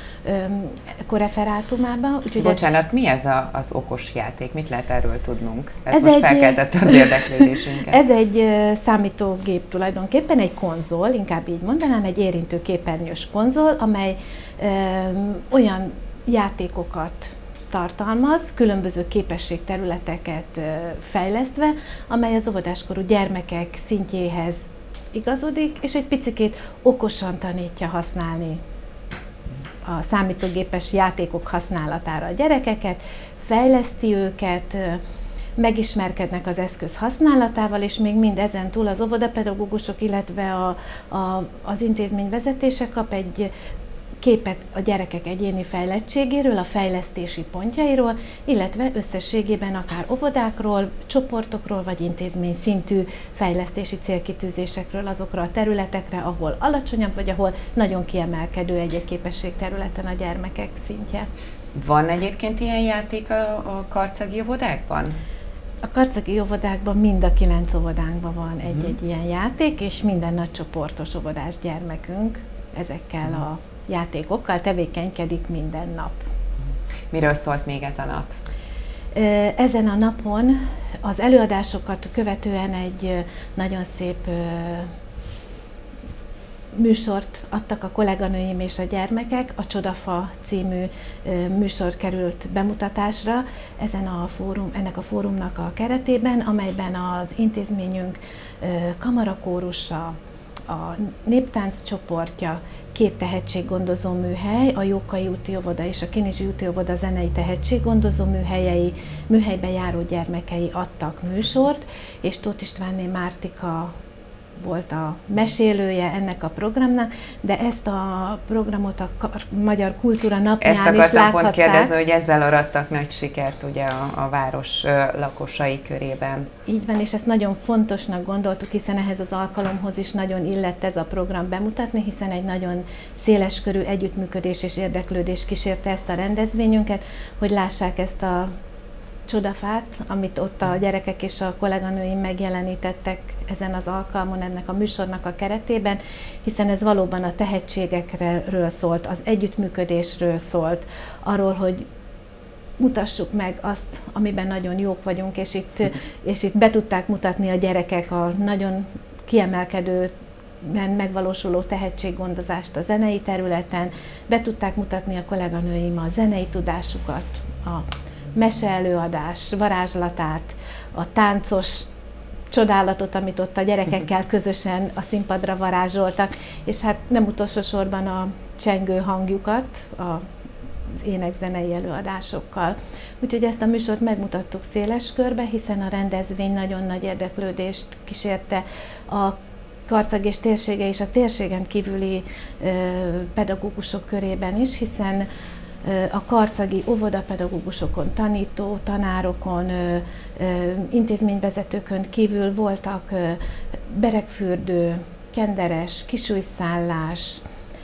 koreferátumába. Úgyhogy Bocsánat, mi ez a, az okos játék? Mit lehet erről tudnunk? Ez, ez most egy, felkeltette az érdeklődésünket. Ez egy számítógép tulajdonképpen, egy konzol, inkább így mondanám, egy érintő képernyős konzol, amely ö, olyan játékokat tartalmaz, különböző képességterületeket fejlesztve, amely az óvodáskorú gyermekek szintjéhez igazodik, és egy picikét okosan tanítja használni a számítógépes játékok használatára a gyerekeket, fejleszti őket, megismerkednek az eszköz használatával, és még mind ezen túl az óvodapedagógusok, illetve a, a, az intézmény vezetése kap egy képet a gyerekek egyéni fejlettségéről, a fejlesztési pontjairól, illetve összességében akár óvodákról, csoportokról vagy intézmény szintű fejlesztési célkitűzésekről, azokra a területekre, ahol alacsonyabb vagy ahol nagyon kiemelkedő egy-egy képességterületen a gyermekek szintje. Van egyébként ilyen játék a, a karcagi óvodákban? A karcagi óvodákban mind a kilenc óvodánkban van egy-egy hmm. ilyen játék, és minden nagy csoportos óvodás gyermekünk ezekkel hmm. a játékokkal tevékenykedik minden nap. Miről szólt még ez a nap? Ezen a napon az előadásokat követően egy nagyon szép műsort adtak a kolléganőim és a gyermekek. A Csodafa című műsor került bemutatásra ezen a fórum, ennek a fórumnak a keretében, amelyben az intézményünk kamarakórusa, a néptánc csoportja, két tehetséggondozó műhely, a Jókai úti óvoda és a Kinizsi úti óvoda zenei tehetséggondozó műhelyei, műhelybe járó gyermekei adtak műsort, és Tóth Istvánné Mártika volt a mesélője ennek a programnak, de ezt a programot a Magyar Kultúra Napján is láthatták. Ezt akartam pont kérdezni, hogy ezzel arattak nagy sikert ugye a, a város lakosai körében. Így van, és ezt nagyon fontosnak gondoltuk, hiszen ehhez az alkalomhoz is nagyon illett ez a program bemutatni, hiszen egy nagyon széleskörű együttműködés és érdeklődés kísérte ezt a rendezvényünket, hogy lássák ezt a csodafát, amit ott a gyerekek és a kolléganőim megjelenítettek ezen az alkalmon, ennek a műsornak a keretében, hiszen ez valóban a tehetségekről szólt, az együttműködésről szólt, arról, hogy mutassuk meg azt, amiben nagyon jók vagyunk, és itt, és itt be tudták mutatni a gyerekek a nagyon kiemelkedő megvalósuló tehetséggondozást a zenei területen, be tudták mutatni a kolléganőim a zenei tudásukat, a meseelőadás varázslatát, a táncos csodálatot, amit ott a gyerekekkel közösen a színpadra varázsoltak, és hát nem utolsó sorban a csengő hangjukat, az énekzenei előadásokkal. Úgyhogy ezt a műsort megmutattuk széles körbe, hiszen a rendezvény nagyon nagy érdeklődést kísérte a Karcag és térsége és a térségen kívüli ö, pedagógusok körében is, hiszen a karcagi óvodapedagógusokon, tanító, tanárokon, intézményvezetőkön kívül voltak Beregfürdő, Kenderes, Kisújszállás,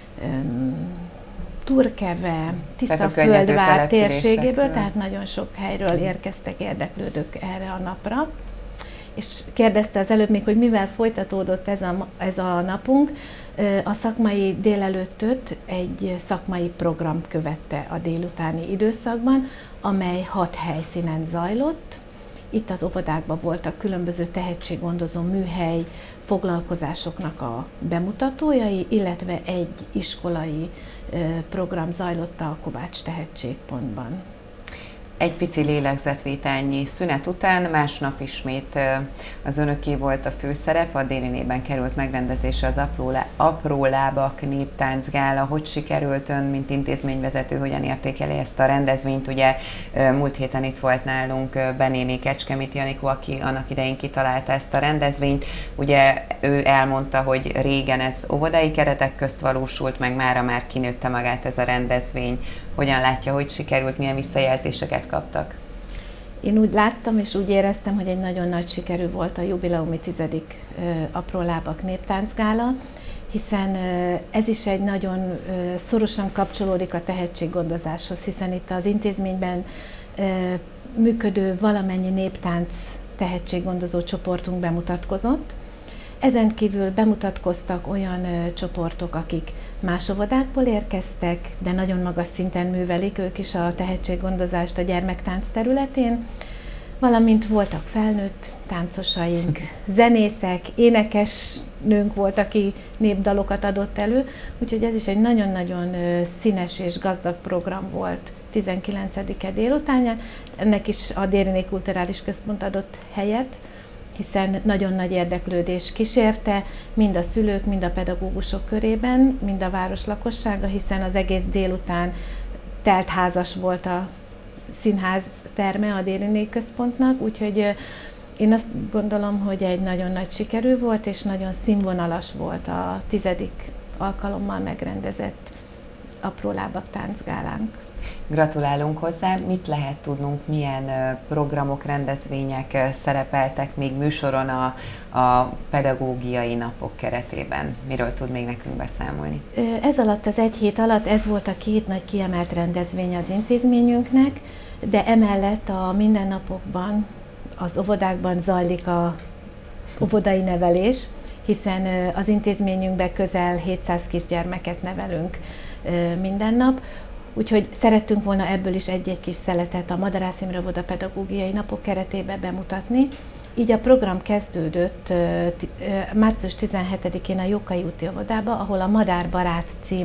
Turkeve, Tiszaföldvár térségéből, tehát nagyon sok helyről érkeztek érdeklődők erre a napra. És kérdezte az előbb még, hogy mivel folytatódott ez a, ez a napunk. A szakmai délelőttöt egy szakmai program követte a délutáni időszakban, amely hat helyszínen zajlott. Itt az óvodákban voltak különböző tehetséggondozó műhely foglalkozásoknak a bemutatójai, illetve egy iskolai program zajlott a Kovács Tehetségpontban. Egy pici lélegzetvételnyi szünet után másnap ismét az önöké volt a főszerep, a Dérinében került megrendezésre az Apró, Apró Lábak Néptáncgála. Hogy sikerült ön, mint intézményvezető, hogyan értékeli ezt a rendezvényt? Ugye múlt héten itt volt nálunk Benéni Kecskemét Janikó, aki annak idején kitalálta ezt a rendezvényt. Ugye ő elmondta, hogy régen ez óvodai keretek közt valósult, meg mára már kinőtte magát ez a rendezvény. Hogyan látja, hogy sikerült, milyen visszajelzéseket kaptak? Én úgy láttam és úgy éreztem, hogy egy nagyon nagy sikerű volt a jubileumi tizedik Apró Lábak Néptáncgála, hiszen ez is egy nagyon szorosan kapcsolódik a tehetséggondozáshoz, hiszen itt az intézményben működő valamennyi néptánc tehetséggondozó csoportunk bemutatkozott. Ezen kívül bemutatkoztak olyan ö, csoportok, akik más óvodákból érkeztek, de nagyon magas szinten művelik ők is a tehetséggondozást a gyermektánc területén, valamint voltak felnőtt táncosaink, zenészek, énekesnőnk volt, aki népdalokat adott elő, úgyhogy ez is egy nagyon-nagyon színes és gazdag program volt tizenkilencedike délutánján. Ennek is a Dérinné Kulturális Központ adott helyet, hiszen nagyon nagy érdeklődés kísérte, mind a szülők, mind a pedagógusok körében, mind a város lakossága, hiszen az egész délután teltházas volt a színház terme a Dérinné Központnak, úgyhogy én azt gondolom, hogy egy nagyon nagy sikerű volt, és nagyon színvonalas volt a tizedik alkalommal megrendezett Apró Lábak táncgálánk. Gratulálunk hozzá. Mit lehet tudnunk, milyen programok, rendezvények szerepeltek még műsoron a, a pedagógiai napok keretében? Miről tud még nekünk beszámolni? Ez alatt, az egy hét alatt ez volt a két nagy kiemelt rendezvény az intézményünknek, de emellett a mindennapokban, az óvodákban zajlik a óvodai nevelés, hiszen az intézményünkben közel hétszáz kisgyermeket nevelünk minden nap. Úgyhogy szerettünk volna ebből is egy-egy kis szeletet a Madarász Imre Óvoda pedagógiai napok keretében bemutatni. Így a program kezdődött március tizenhetedikén a Jókai úti óvodába, ahol a Madárbarát cím,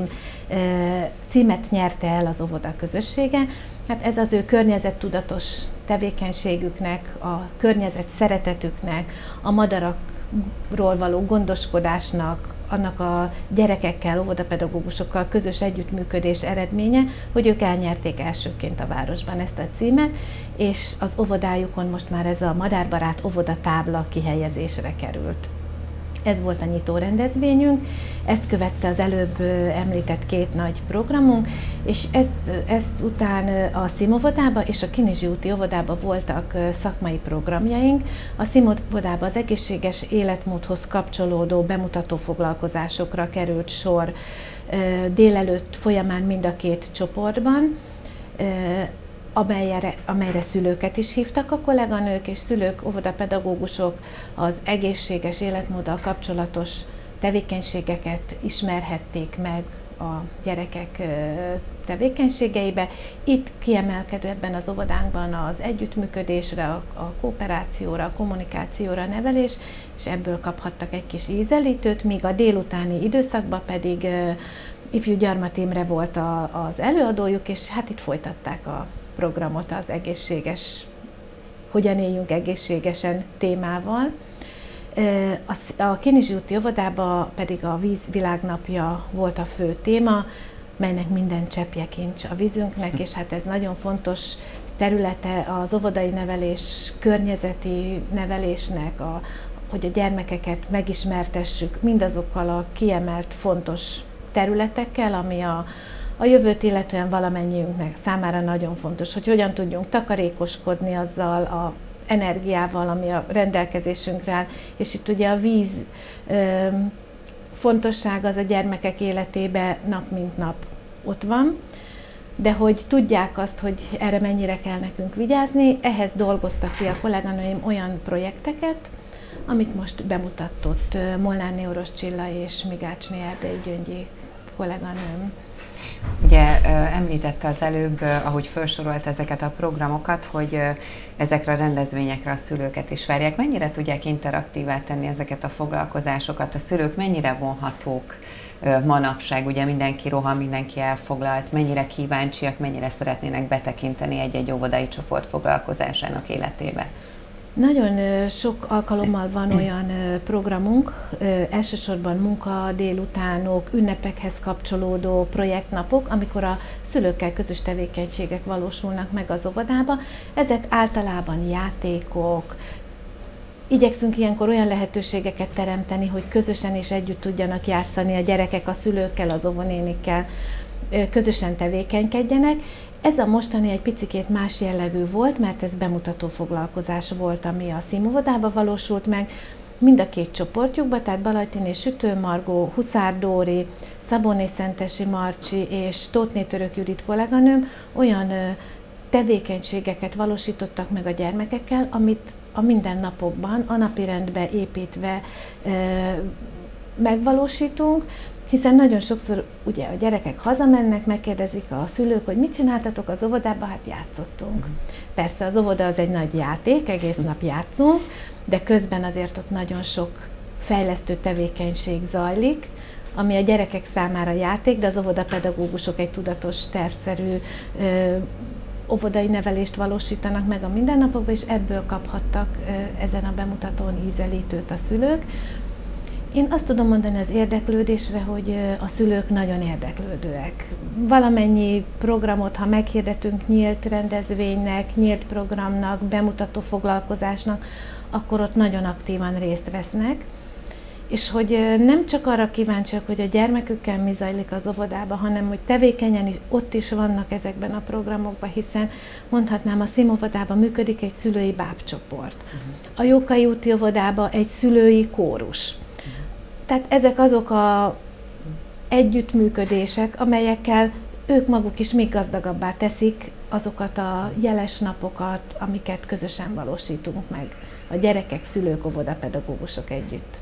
címet nyerte el az óvoda közössége. Hát ez az ő környezettudatos tevékenységüknek, a környezet szeretetüknek, a madarakról való gondoskodásnak, annak a gyerekekkel, óvodapedagógusokkal közös együttműködés eredménye, hogy ők elnyerték elsőként a városban ezt a címet, és az óvodájukon most már ez a Madárbarát óvodatábla kihelyezésre került. Ez volt a nyitó rendezvényünk, ezt követte az előbb említett két nagy programunk, és ezt, ezt után a Szim óvodába és a Kinizsi úti óvodába voltak szakmai programjaink. A Szim óvodába az egészséges életmódhoz kapcsolódó bemutató foglalkozásokra került sor délelőtt folyamán mind a két csoportban, amelyre, amelyre szülőket is hívtak a kolléganők, és szülők, óvodapedagógusok az egészséges életmóddal kapcsolatos tevékenységeket ismerhették meg a gyerekek tevékenységeibe. Itt kiemelkedő ebben az óvodánkban az együttműködésre, a, a kooperációra, a kommunikációra a nevelés, és ebből kaphattak egy kis ízelítőt, míg a délutáni időszakban pedig uh, ifjú Gyarmat Imre volt a, az előadójuk, és hát itt folytatták a programot az egészséges, hogyan éljünk egészségesen témával. A Kinizsi úti óvodában pedig a víz világnapja volt a fő téma, melynek minden cseppje kincs a vízünknek, és hát ez nagyon fontos területe az óvodai nevelés, környezeti nevelésnek, a, hogy a gyermekeket megismertessük mindazokkal a kiemelt fontos területekkel, ami a, a jövőt illetően valamennyiünknek számára nagyon fontos, hogy hogyan tudjunk takarékoskodni azzal a energiával, ami a rendelkezésünkre áll, és itt ugye a víz ö, fontossága az a gyermekek életében nap mint nap ott van, de hogy tudják azt, hogy erre mennyire kell nekünk vigyázni, ehhez dolgoztak ki a kolléganőim olyan projekteket, amit most bemutatott Molnár Orosz Csilla és Migácsné Erdei Gyöngyi kolléganőm. Ugye említette az előbb, ahogy felsorolt ezeket a programokat, hogy ezekre a rendezvényekre a szülőket is várják. Mennyire tudják interaktívá tenni ezeket a foglalkozásokat? A szülők mennyire vonhatók manapság? Ugye mindenki rohan, mindenki elfoglalt, mennyire kíváncsiak, mennyire szeretnének betekinteni egy-egy óvodai csoport foglalkozásának életébe? Nagyon sok alkalommal van olyan programunk, elsősorban munka délutánok, ünnepekhez kapcsolódó projektnapok, amikor a szülőkkel közös tevékenységek valósulnak meg az óvodába. Ezek általában játékok, igyekszünk ilyenkor olyan lehetőségeket teremteni, hogy közösen és együtt tudjanak játszani a gyerekek a szülőkkel, az óvonénikkel, közösen tevékenykedjenek. Ez a mostani egy picikét más jellegű volt, mert ez bemutató foglalkozás volt, ami a színóvodába valósult meg. Mind a két csoportjukban, tehát Balajtiné Sütő Margó, Huszár Dóri, Szabóné Szentesi Marcsi és Tóthné Török Judit kolléganőm olyan tevékenységeket valósítottak meg a gyermekekkel, amit a mindennapokban, a napirendbe építve megvalósítunk, hiszen nagyon sokszor ugye a gyerekek hazamennek, megkérdezik a szülők, hogy mit csináltatok az óvodában, hát játszottunk. Persze az óvoda az egy nagy játék, egész nap játszunk, de közben azért ott nagyon sok fejlesztő tevékenység zajlik, ami a gyerekek számára játék, de az óvodapedagógusok egy tudatos, tervszerű ö, óvodai nevelést valósítanak meg a mindennapokban, és ebből kaphattak ö, ezen a bemutatón ízelítőt a szülők. Én azt tudom mondani az érdeklődésre, hogy a szülők nagyon érdeklődőek. Valamennyi programot, ha meghirdetünk nyílt rendezvénynek, nyílt programnak, bemutató foglalkozásnak, akkor ott nagyon aktívan részt vesznek. És hogy nem csak arra kíváncsiak, hogy a gyermekükkel mi zajlik az óvodában, hanem hogy tevékenyen is ott is vannak ezekben a programokban, hiszen mondhatnám, a színóvodában működik egy szülői bábcsoport. A Jókai úti óvodában egy szülői kórus. Tehát ezek azok az együttműködések, amelyekkel ők maguk is még gazdagabbá teszik azokat a jeles napokat, amiket közösen valósítunk meg. A gyerekek, szülők, óvodapedagógusok együtt.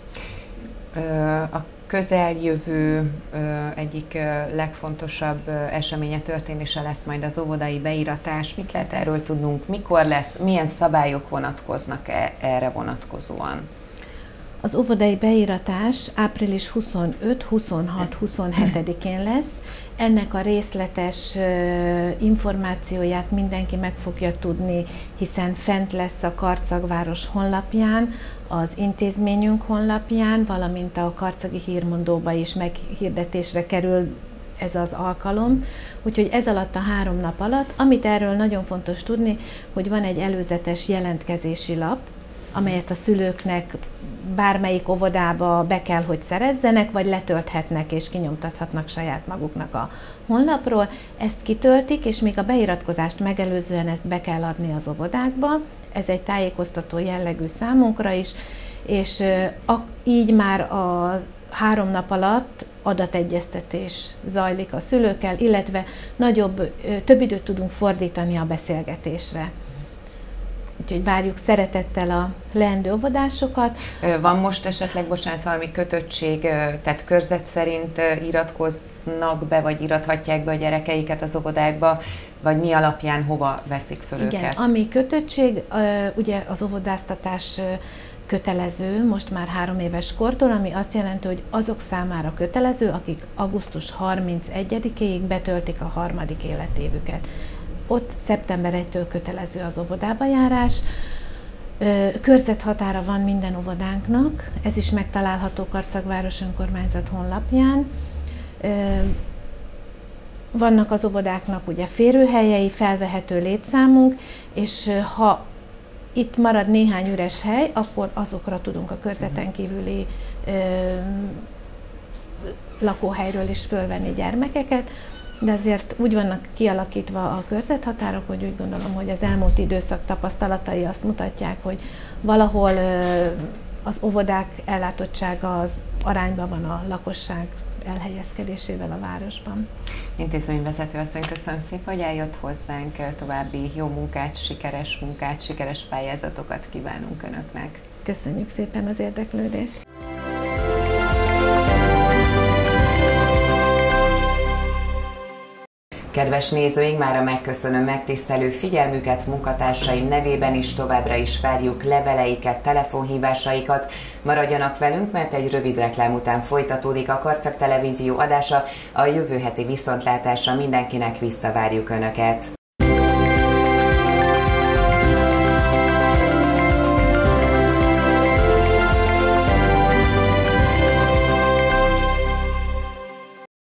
A közeljövő egyik legfontosabb eseménye, történése lesz majd az óvodai beíratás. Mit lehet erről tudnunk? Mikor lesz? Milyen szabályok vonatkoznak erre vonatkozóan? Az óvodai beíratás április huszonöt, huszonhat, huszonhetedikén lesz. Ennek a részletes információját mindenki meg fogja tudni, hiszen fent lesz a Karcagváros honlapján, az intézményünk honlapján, valamint a Karcagi Hírmondóba is meghirdetésre kerül ez az alkalom. Úgyhogy ez alatt a három nap alatt, amit erről nagyon fontos tudni, hogy van egy előzetes jelentkezési lap, amelyet a szülőknek bármelyik óvodába be kell, hogy szerezzenek, vagy letölthetnek és kinyomtathatnak saját maguknak a honlapról. Ezt kitöltik, és még a beiratkozást megelőzően ezt be kell adni az óvodákba. Ez egy tájékoztató jellegű számunkra is, és így már a három nap alatt adategyeztetés zajlik a szülőkkel, illetve nagyobb, több időt tudunk fordítani a beszélgetésre. Úgyhogy várjuk szeretettel a leendő óvodásokat. Van most esetleg, bocsánat, valami kötöttség, tehát körzet szerint iratkoznak be, vagy irathatják be a gyerekeiket az óvodákba, vagy mi alapján hova veszik föl Igen, őket? Ami kötöttség, ugye az óvodáztatás kötelező, most már három éves kortól, ami azt jelenti, hogy azok számára kötelező, akik augusztus harmincegyedikéig betöltik a harmadik életévüket. Ott szeptember elsejétől kötelező az óvodába járás. Körzethatára van minden óvodánknak, ez is megtalálható Karcagváros önkormányzat honlapján. Vannak az óvodáknak ugye férőhelyei, felvehető létszámunk, és ha itt marad néhány üres hely, akkor azokra tudunk a körzeten kívüli ö, lakóhelyről is fölvenni gyermekeket. de azért úgy vannak kialakítva a körzethatárok, hogy úgy gondolom, hogy az elmúlt időszak tapasztalatai azt mutatják, hogy valahol az óvodák ellátottsága az arányban van a lakosság elhelyezkedésével a városban. Intézményvezető asszony, köszönöm szépen, hogy eljött hozzánk, további jó munkát, sikeres munkát, sikeres pályázatokat kívánunk Önöknek. Köszönjük szépen az érdeklődést! Kedves nézőink, mára megköszönöm megtisztelő figyelmüket, munkatársaim nevében is továbbra is várjuk leveleiket, telefonhívásaikat. Maradjanak velünk, mert egy rövid reklám után folytatódik a Karcag Televízió adása, a jövő heti viszontlátásra mindenkinek visszavárjuk Önöket.